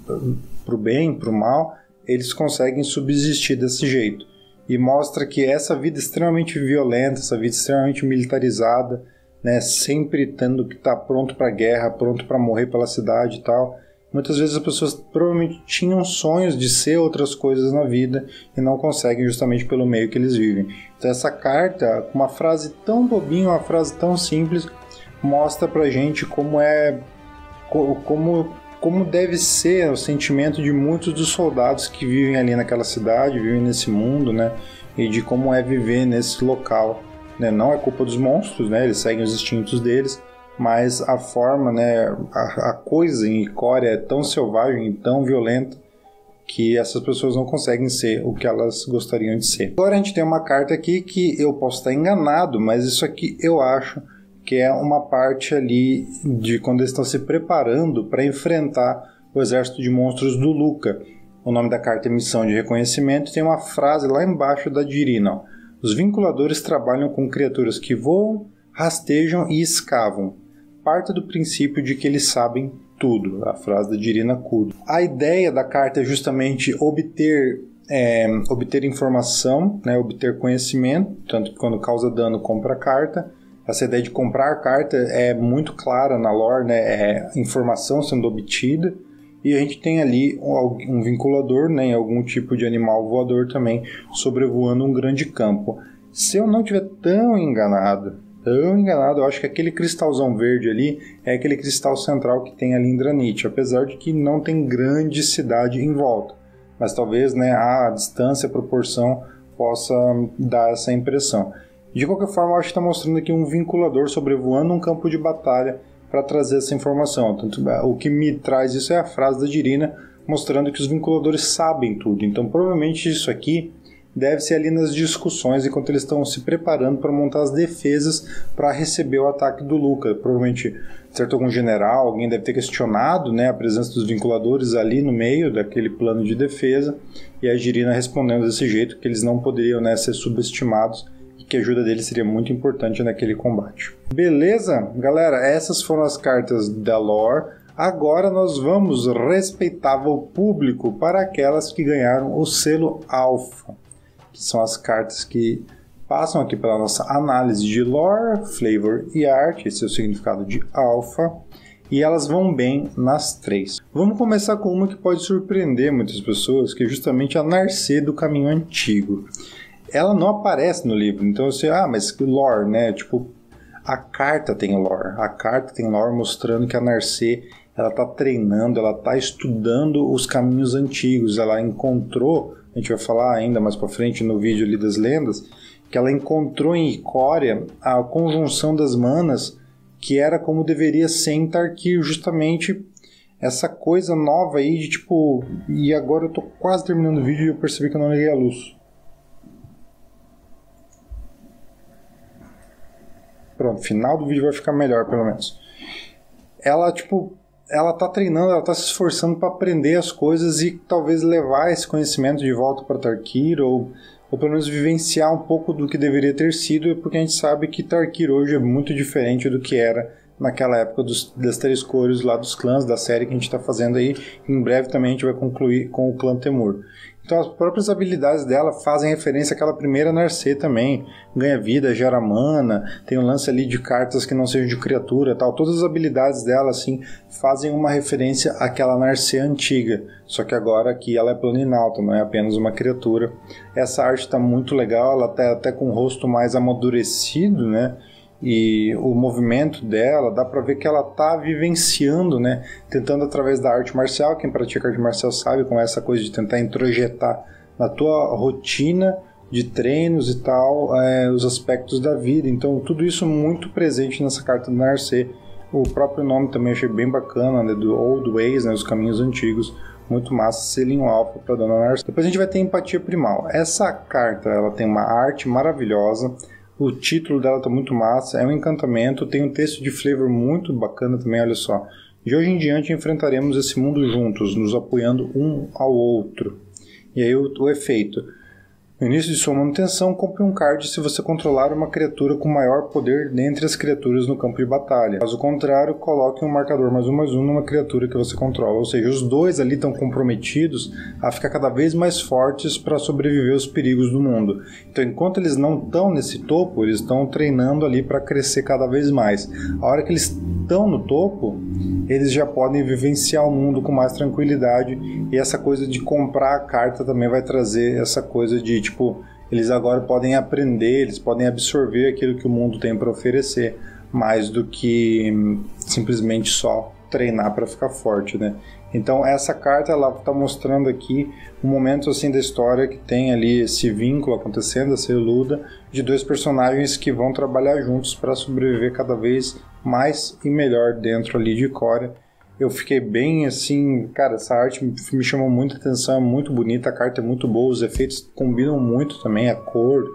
Pro bem, pro mal, eles conseguem subsistir desse jeito. E mostra que essa vida extremamente violenta, essa vida extremamente militarizada, né? Sempre tendo que estar pronto para guerra, pronto para morrer pela cidade e tal. Muitas vezes as pessoas provavelmente tinham sonhos de ser outras coisas na vida e não conseguem justamente pelo meio que eles vivem. Então essa carta, com uma frase tão bobinha, uma frase tão simples, mostra pra gente como é como, como deve ser o sentimento de muitos dos soldados que vivem ali naquela cidade, vivem nesse mundo, né? E de como é viver nesse local, né? Não é culpa dos monstros, né? Eles seguem os instintos deles, mas a forma, né? A, a coisa em Icória é tão selvagem e tão violenta que essas pessoas não conseguem ser o que elas gostariam de ser. Agora a gente tem uma carta aqui que eu posso estar enganado, mas isso aqui eu acho que é uma parte ali de quando eles estão se preparando para enfrentar o exército de monstros do Luca. O nome da carta é Missão de Reconhecimento e tem uma frase lá embaixo da Dirina. Os vinculadores trabalham com criaturas que voam, rastejam e escavam. Parta do princípio de que eles sabem tudo. A frase da Dirina Kudo. A ideia da carta é justamente obter, é, obter informação, né, obter conhecimento, tanto que quando causa dano compra a carta. Essa ideia de comprar a carta é muito clara na lore, né, é informação sendo obtida. E a gente tem ali um, um vinculador, né, algum tipo de animal voador também, sobrevoando um grande campo. Se eu não estiver tão enganado, tão enganado, eu acho que aquele cristalzão verde ali é aquele cristal central que tem ali em Dranite, apesar de que não tem grande cidade em volta. Mas talvez, né, a distância, a proporção possa dar essa impressão. De qualquer forma, eu acho que está mostrando aqui um vinculador sobrevoando um campo de batalha para trazer essa informação. Tanto, o que me traz isso é a frase da Dirina, mostrando que os vinculadores sabem tudo. Então, provavelmente isso aqui deve ser ali nas discussões, enquanto eles estão se preparando para montar as defesas para receber o ataque do Luca. Provavelmente, certo, algum general, alguém deve ter questionado, né, a presença dos vinculadores ali no meio daquele plano de defesa, e a Dirina respondendo desse jeito, que eles não poderiam, né, ser subestimados, que a ajuda dele seria muito importante naquele combate. Beleza? Galera, essas foram as cartas da lore. Agora nós vamos respeitável público para aquelas que ganharam o selo Alpha, que são as cartas que passam aqui pela nossa análise de lore, flavor e arte, esse é o significado de Alpha, e elas vão bem nas três. Vamos começar com uma que pode surpreender muitas pessoas, que é justamente a Narcê do Caminho Antigo. Ela não aparece no livro, então você, ah, mas lore, né? Tipo, a carta tem lore. A carta tem lore mostrando que a Narcê, ela tá treinando, ela tá estudando os caminhos antigos. Ela encontrou, a gente vai falar ainda mais pra frente no vídeo ali das lendas, que ela encontrou em Icória a conjunção das manas, que era como deveria ser em Tarkir, justamente essa coisa nova aí de tipo... E agora eu tô quase terminando o vídeo e eu percebi que eu não liguei a luz. Pronto, final do vídeo vai ficar melhor, pelo menos. Ela, tipo, ela tá treinando, ela tá se esforçando para aprender as coisas e talvez levar esse conhecimento de volta para Tarkir, ou, ou pelo menos vivenciar um pouco do que deveria ter sido, porque a gente sabe que Tarkir hoje é muito diferente do que era naquela época dos, das três cores lá dos clãs, da série que a gente está fazendo aí. Em breve também a gente vai concluir com o clã Temur. Então as próprias habilidades dela fazem referência àquela primeira Narcê também. Ganha vida, gera mana, tem um lance ali de cartas que não sejam de criatura tal. Todas as habilidades dela assim fazem uma referência àquela Narcê antiga. Só que agora aqui ela é planinalta, não é apenas uma criatura. Essa arte está muito legal, ela está até com o rosto mais amadurecido, né? E o movimento dela, dá pra ver que ela tá vivenciando, né? Tentando através da arte marcial, quem pratica arte marcial sabe como é essa coisa de tentar introjetar na tua rotina de treinos e tal, é, os aspectos da vida. Então tudo isso muito presente nessa carta do Narcê. O próprio nome também achei bem bacana, né? Do Old Ways, né? Os caminhos antigos. Muito massa, selinho alfa pra Dona Narcê. Depois a gente vai ter Empatia Primal. Essa carta, ela tem uma arte maravilhosa. O título dela tá muito massa, é um encantamento, tem um texto de flavor muito bacana também, olha só. De hoje em diante enfrentaremos esse mundo juntos, nos apoiando um ao outro. E aí o, o efeito. No início de sua manutenção, compre um card se você controlar uma criatura com maior poder dentre as criaturas no campo de batalha. Caso contrário, coloque um marcador mais um mais um numa criatura que você controla. Ou seja, os dois ali estão comprometidos a ficar cada vez mais fortes para sobreviver aos perigos do mundo. Então, enquanto eles não estão nesse topo, eles estão treinando ali para crescer cada vez mais. A hora que eles estão no topo, eles já podem vivenciar o mundo com mais tranquilidade. E essa coisa de comprar a carta também vai trazer essa coisa de, tipo, eles agora podem aprender, eles podem absorver aquilo que o mundo tem para oferecer, mais do que hum, simplesmente só treinar para ficar forte, né? Então essa carta ela está mostrando aqui um momento assim da história que tem ali esse vínculo acontecendo, essa luta de dois personagens que vão trabalhar juntos para sobreviver cada vez mais e melhor dentro ali de Icória. Eu fiquei bem assim, cara, essa arte me chamou muita atenção, é muito bonita, a carta é muito boa, os efeitos combinam muito também, a cor,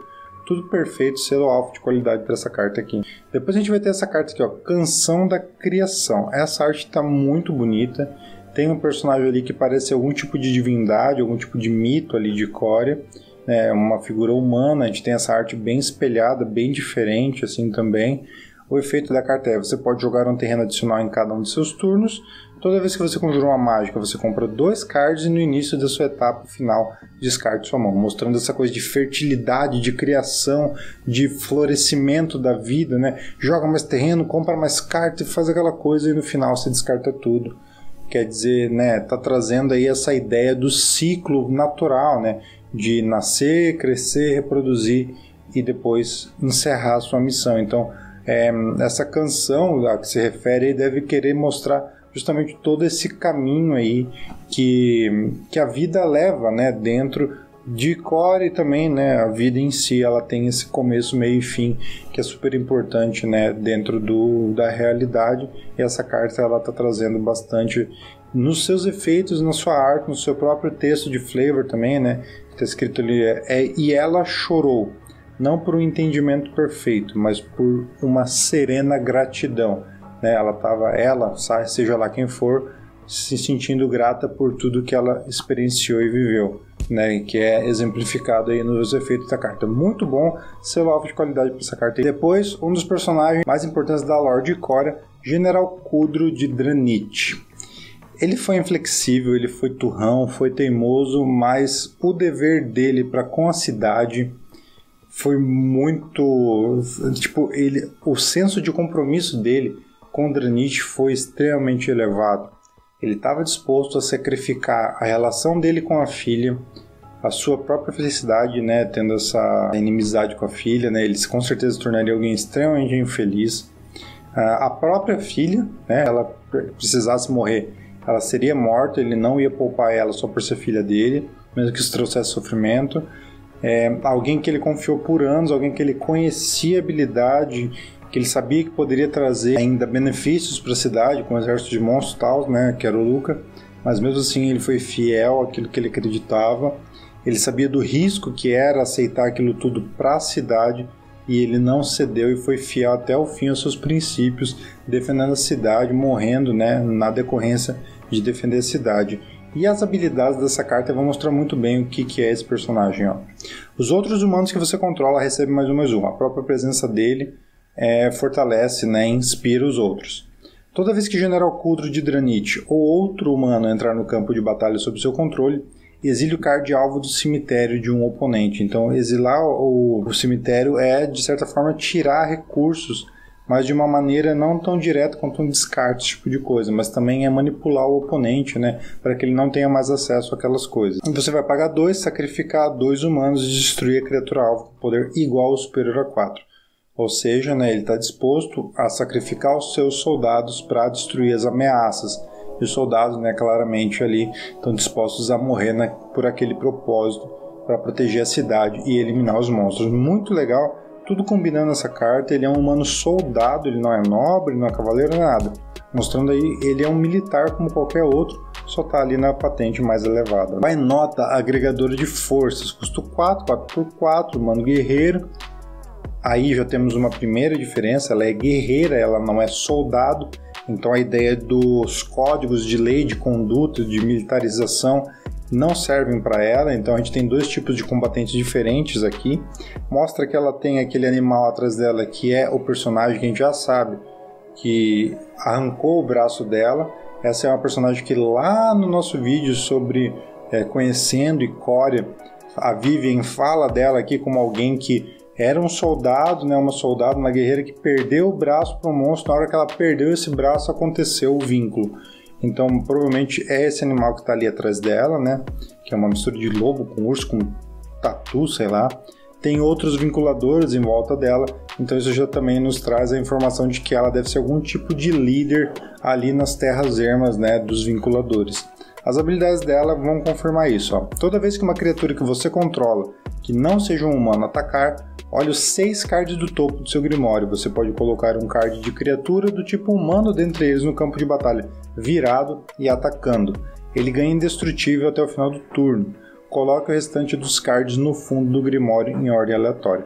tudo perfeito, selo alfa de qualidade para essa carta aqui. Depois a gente vai ter essa carta aqui, ó, Canção da Criação. Essa arte está muito bonita. Tem um personagem ali que parece algum tipo de divindade, algum tipo de mito ali de Ikoria. É uma figura humana, a gente tem essa arte bem espelhada, bem diferente assim também. O efeito da carta é, você pode jogar um terreno adicional em cada um de seus turnos. Toda vez que você conjura uma mágica, você compra dois cards e no início da sua etapa final descarte sua mão, mostrando essa coisa de fertilidade, de criação, de florescimento da vida, né? Joga mais terreno, compra mais cartas e faz aquela coisa e no final você descarta tudo. Quer dizer, né, tá trazendo aí essa ideia do ciclo natural, né? De nascer, crescer, reproduzir e depois encerrar a sua missão. Então, é, essa canção a que se refere deve querer mostrar justamente todo esse caminho aí que, que a vida leva, né, dentro de Ikoria e também, né, a vida em si, ela tem esse começo, meio e fim, que é super importante, né, dentro do, da realidade, e essa carta ela está trazendo bastante nos seus efeitos, na sua arte, no seu próprio texto de flavor também, né, está escrito ali, é, e ela chorou, não por um entendimento perfeito, mas por uma serena gratidão. Né, ela estava, ela, seja lá quem for, se sentindo grata por tudo que ela experienciou e viveu, né, que é exemplificado aí nos efeitos da carta. Muito bom, selo alfa de qualidade para essa carta. E depois, um dos personagens mais importantes da lore de Ikoria, General Kudro de Dranith. Ele foi inflexível, ele foi turrão, foi teimoso, mas o dever dele para com a cidade foi muito, tipo, ele, o senso de compromisso dele com Dranith foi extremamente elevado. Ele estava disposto a sacrificar a relação dele com a filha, a sua própria felicidade, né, tendo essa inimizade com a filha, né, ele com certeza se tornaria alguém extremamente infeliz. A própria filha, né, ela precisasse morrer, ela seria morta, ele não ia poupar ela só por ser filha dele, mesmo que isso trouxesse sofrimento. É, alguém que ele confiou por anos, alguém que ele conhecia a habilidade, que ele sabia que poderia trazer ainda benefícios para a cidade, com o exército de monstros e tal, né, que era o Luca, mas mesmo assim ele foi fiel àquilo que ele acreditava, ele sabia do risco que era aceitar aquilo tudo para a cidade, e ele não cedeu e foi fiel até o fim aos seus princípios, defendendo a cidade, morrendo, né, na decorrência de defender a cidade. E as habilidades dessa carta vão mostrar muito bem o que, que é esse personagem. Ó. Os outros humanos que você controla recebem mais um mais um, a própria presença dele É, fortalece, né, inspira os outros. Toda vez que General Kudro de Dranith ou outro humano entrar no campo de batalha sob seu controle, exile o card alvo do cemitério de um oponente. Então, exilar o, o cemitério é, de certa forma, tirar recursos, mas de uma maneira não tão direta quanto um descarte, esse tipo de coisa, mas também é manipular o oponente, né, para que ele não tenha mais acesso àquelas coisas. E você vai pagar dois, sacrificar dois humanos e destruir a criatura alvo com poder igual ou superior a quatro. Ou seja, né, ele está disposto a sacrificar os seus soldados para destruir as ameaças. E os soldados, né, claramente ali estão dispostos a morrer, né, por aquele propósito para proteger a cidade e eliminar os monstros. Muito legal, tudo combinando essa carta. Ele é um humano soldado, ele não é nobre, não é cavaleiro, nada. Mostrando aí, ele é um militar como qualquer outro, só está ali na patente mais elevada. Vai nota agregadora de forças, custo quatro, quatro por quatro, humano guerreiro. Aí já temos uma primeira diferença, ela é guerreira, ela não é soldado, então a ideia dos códigos de lei, de conduta, de militarização não servem para ela, então a gente tem dois tipos de combatentes diferentes aqui. Mostra que ela tem aquele animal atrás dela que é o personagem que a gente já sabe que arrancou o braço dela. Essa é uma personagem que lá no nosso vídeo sobre é, conhecendo Ikoria, a Vivian fala dela aqui como alguém que era um soldado, né, uma soldada, uma guerreira que perdeu o braço para um monstro. Na hora que ela perdeu esse braço, aconteceu o vínculo. Então, provavelmente é esse animal que está ali atrás dela, né, que é uma mistura de lobo com urso, com tatu, sei lá. Tem outros vinculadores em volta dela, então isso já também nos traz a informação de que ela deve ser algum tipo de líder ali nas terras ermas, né, dos vinculadores. As habilidades dela vão confirmar isso. Ó. Toda vez que uma criatura que você controla, que não seja um humano, atacar, olha os seis cards do topo do seu Grimório. Você pode colocar um card de criatura do tipo humano dentre eles no campo de batalha, virado e atacando. Ele ganha indestrutível até o final do turno. Coloque o restante dos cards no fundo do Grimório em ordem aleatória.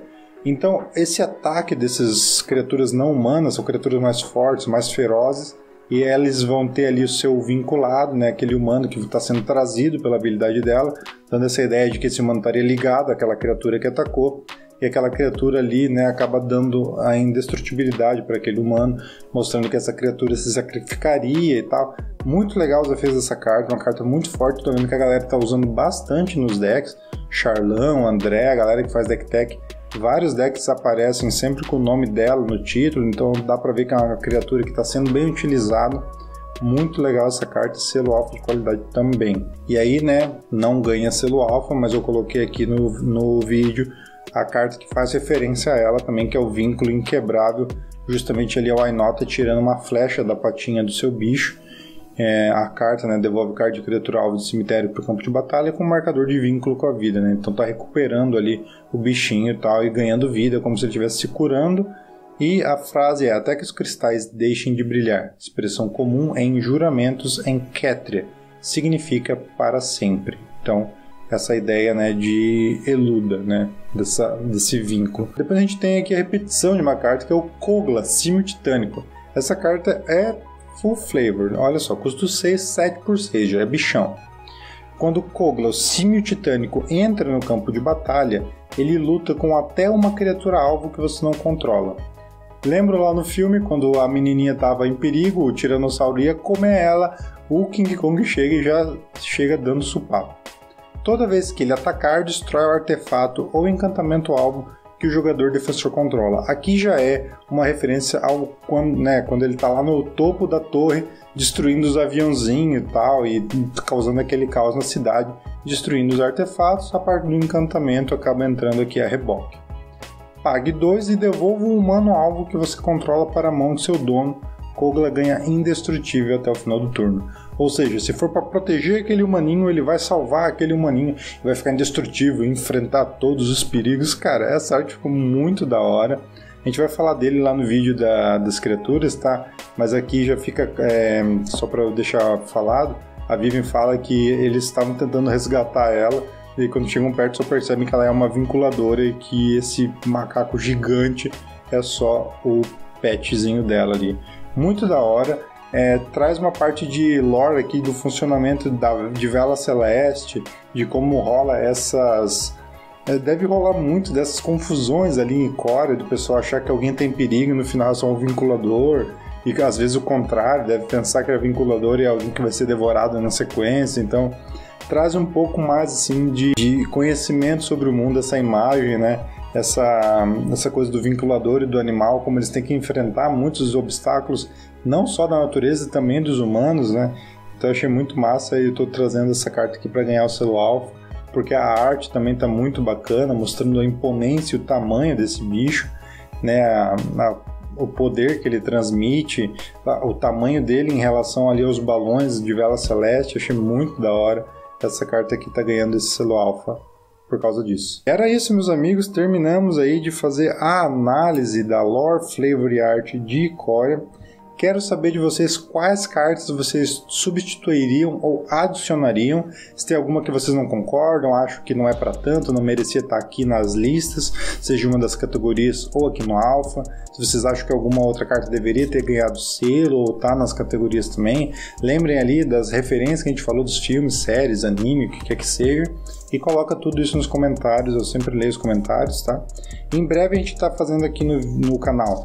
Então, esse ataque dessas criaturas não humanas, são criaturas mais fortes, mais ferozes, e eles vão ter ali o seu vinculado, né, aquele humano que está sendo trazido pela habilidade dela, dando essa ideia de que esse humano estaria ligado àquela criatura que atacou, e aquela criatura ali, né, acaba dando a indestrutibilidade para aquele humano, mostrando que essa criatura se sacrificaria e tal. Muito legal os efeitos dessa carta, uma carta muito forte, estou vendo que a galera está usando bastante nos decks, Charlão, André, a galera que faz deck tech, vários decks aparecem sempre com o nome dela no título, então dá para ver que é uma criatura que está sendo bem utilizada. Muito legal essa carta, selo alfa de qualidade também. E aí, né, não ganha selo alfa, mas eu coloquei aqui no, no vídeo a carta que faz referência a ela também, que é o Vínculo Inquebrável, justamente ali ao Ainota tirando uma flecha da patinha do seu bicho. É, a carta, né, devolve card de criatura alvo de cemitério para o campo de batalha com um marcador de vínculo com a vida, né? Então tá recuperando ali o bichinho e tal, e ganhando vida, como se ele estivesse se curando. E a frase é: até que os cristais deixem de brilhar. Expressão comum em juramentos em Ketria. Significa para sempre. Então, essa ideia, né, de Eluda, né, dessa, desse vínculo. Depois a gente tem aqui a repetição de uma carta, que é o Kogla, Símio Titânico. Essa carta é full flavor, olha só, custa seis, sete por seis, já é bichão. Quando o Kogla, o Símio Titânico, entra no campo de batalha, ele luta com até uma criatura alvo que você não controla. Lembra lá no filme, quando a menininha estava em perigo, o Tiranossauro ia comer ela, o King Kong chega e já chega dando supapo. Toda vez que ele atacar, destrói o artefato ou encantamento alvo que o jogador defensor controla. Aqui já é uma referência ao quando, né, quando ele está lá no topo da torre, destruindo os aviãozinhos e tal, e causando aquele caos na cidade, destruindo os artefatos. A parte do encantamento acaba entrando aqui a reboque. Pague dois e devolva o humano alvo que você controla para a mão do seu dono. Kogla ganha indestrutível até o final do turno. Ou seja, se for para proteger aquele humaninho, ele vai salvar aquele humaninho, vai ficar indestrutível, enfrentar todos os perigos. Cara, essa arte ficou muito da hora. A gente vai falar dele lá no vídeo da, das criaturas, tá? Mas aqui já fica, é, só para eu deixar falado, a Vivian fala que eles estavam tentando resgatar ela, e quando chegam perto só percebem que ela é uma vinculadora e que esse macaco gigante é só o petzinho dela ali. Muito da hora, é, traz uma parte de lore aqui do funcionamento da, de Vela Celeste, de como rola essas... É, deve rolar muito dessas confusões ali em Ikoria, do pessoal achar que alguém tem perigo e no final é só um vinculador, e que às vezes o contrário, deve pensar que é vinculador e é alguém que vai ser devorado na sequência. Então traz um pouco mais assim de, de conhecimento sobre o mundo, essa imagem, né? Essa, essa coisa do vinculador e do animal, como eles têm que enfrentar muitos obstáculos, não só da natureza, também dos humanos, né? Então eu achei muito massa e eu estou trazendo essa carta aqui para ganhar o selo alfa, porque a arte também está muito bacana, mostrando a imponência e o tamanho desse bicho, né? A, a, o poder que ele transmite, a, o tamanho dele em relação ali aos balões de Vela Celeste. Eu achei muito da hora. Essa carta aqui está ganhando esse selo alfa por causa disso. Era isso, meus amigos, terminamos aí de fazer a análise da Lore, Flavor e Art de Ikoria. Quero saber de vocês quais cartas vocês substituiriam ou adicionariam. Se tem alguma que vocês não concordam, acham que não é para tanto, não merecia estar aqui nas listas, seja uma das categorias ou aqui no Alpha. Se vocês acham que alguma outra carta deveria ter ganhado selo ou tá nas categorias também, lembrem ali das referências que a gente falou dos filmes, séries, anime, o que quer que seja. E coloca tudo isso nos comentários, eu sempre leio os comentários, tá? Em breve a gente está fazendo aqui no, no canal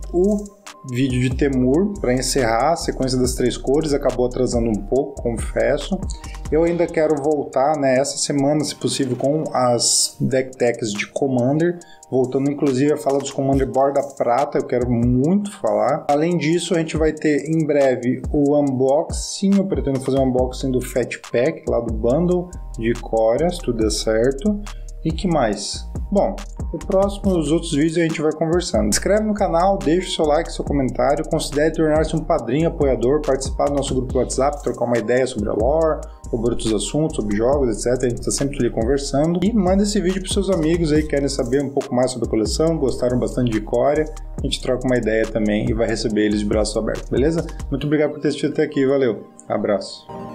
o vídeo de Temur para encerrar a sequência das três cores, acabou atrasando um pouco, confesso. Eu ainda quero voltar, né, essa semana, se possível, com as deck techs de Commander, voltando inclusive a falar dos Commander Borda Prata, eu quero muito falar. Além disso, a gente vai ter em breve o unboxing, eu pretendo fazer um unboxing do Fat Pack, lá do bundle de Ikoria, se tudo der certo. E que mais? Bom, o próximo, os outros vídeos a gente vai conversando. Se inscreve no canal, deixa o seu like, seu comentário, considere tornar-se um padrinho apoiador, participar do nosso grupo do WhatsApp, trocar uma ideia sobre a lore, sobre outros assuntos, sobre jogos, etcétera. A gente está sempre ali conversando. E manda esse vídeo para seus amigos aí que querem saber um pouco mais sobre a coleção, gostaram bastante de Ikoria. A gente troca uma ideia também e vai receber eles de braços abertos, beleza? Muito obrigado por ter assistido até aqui, valeu, abraço.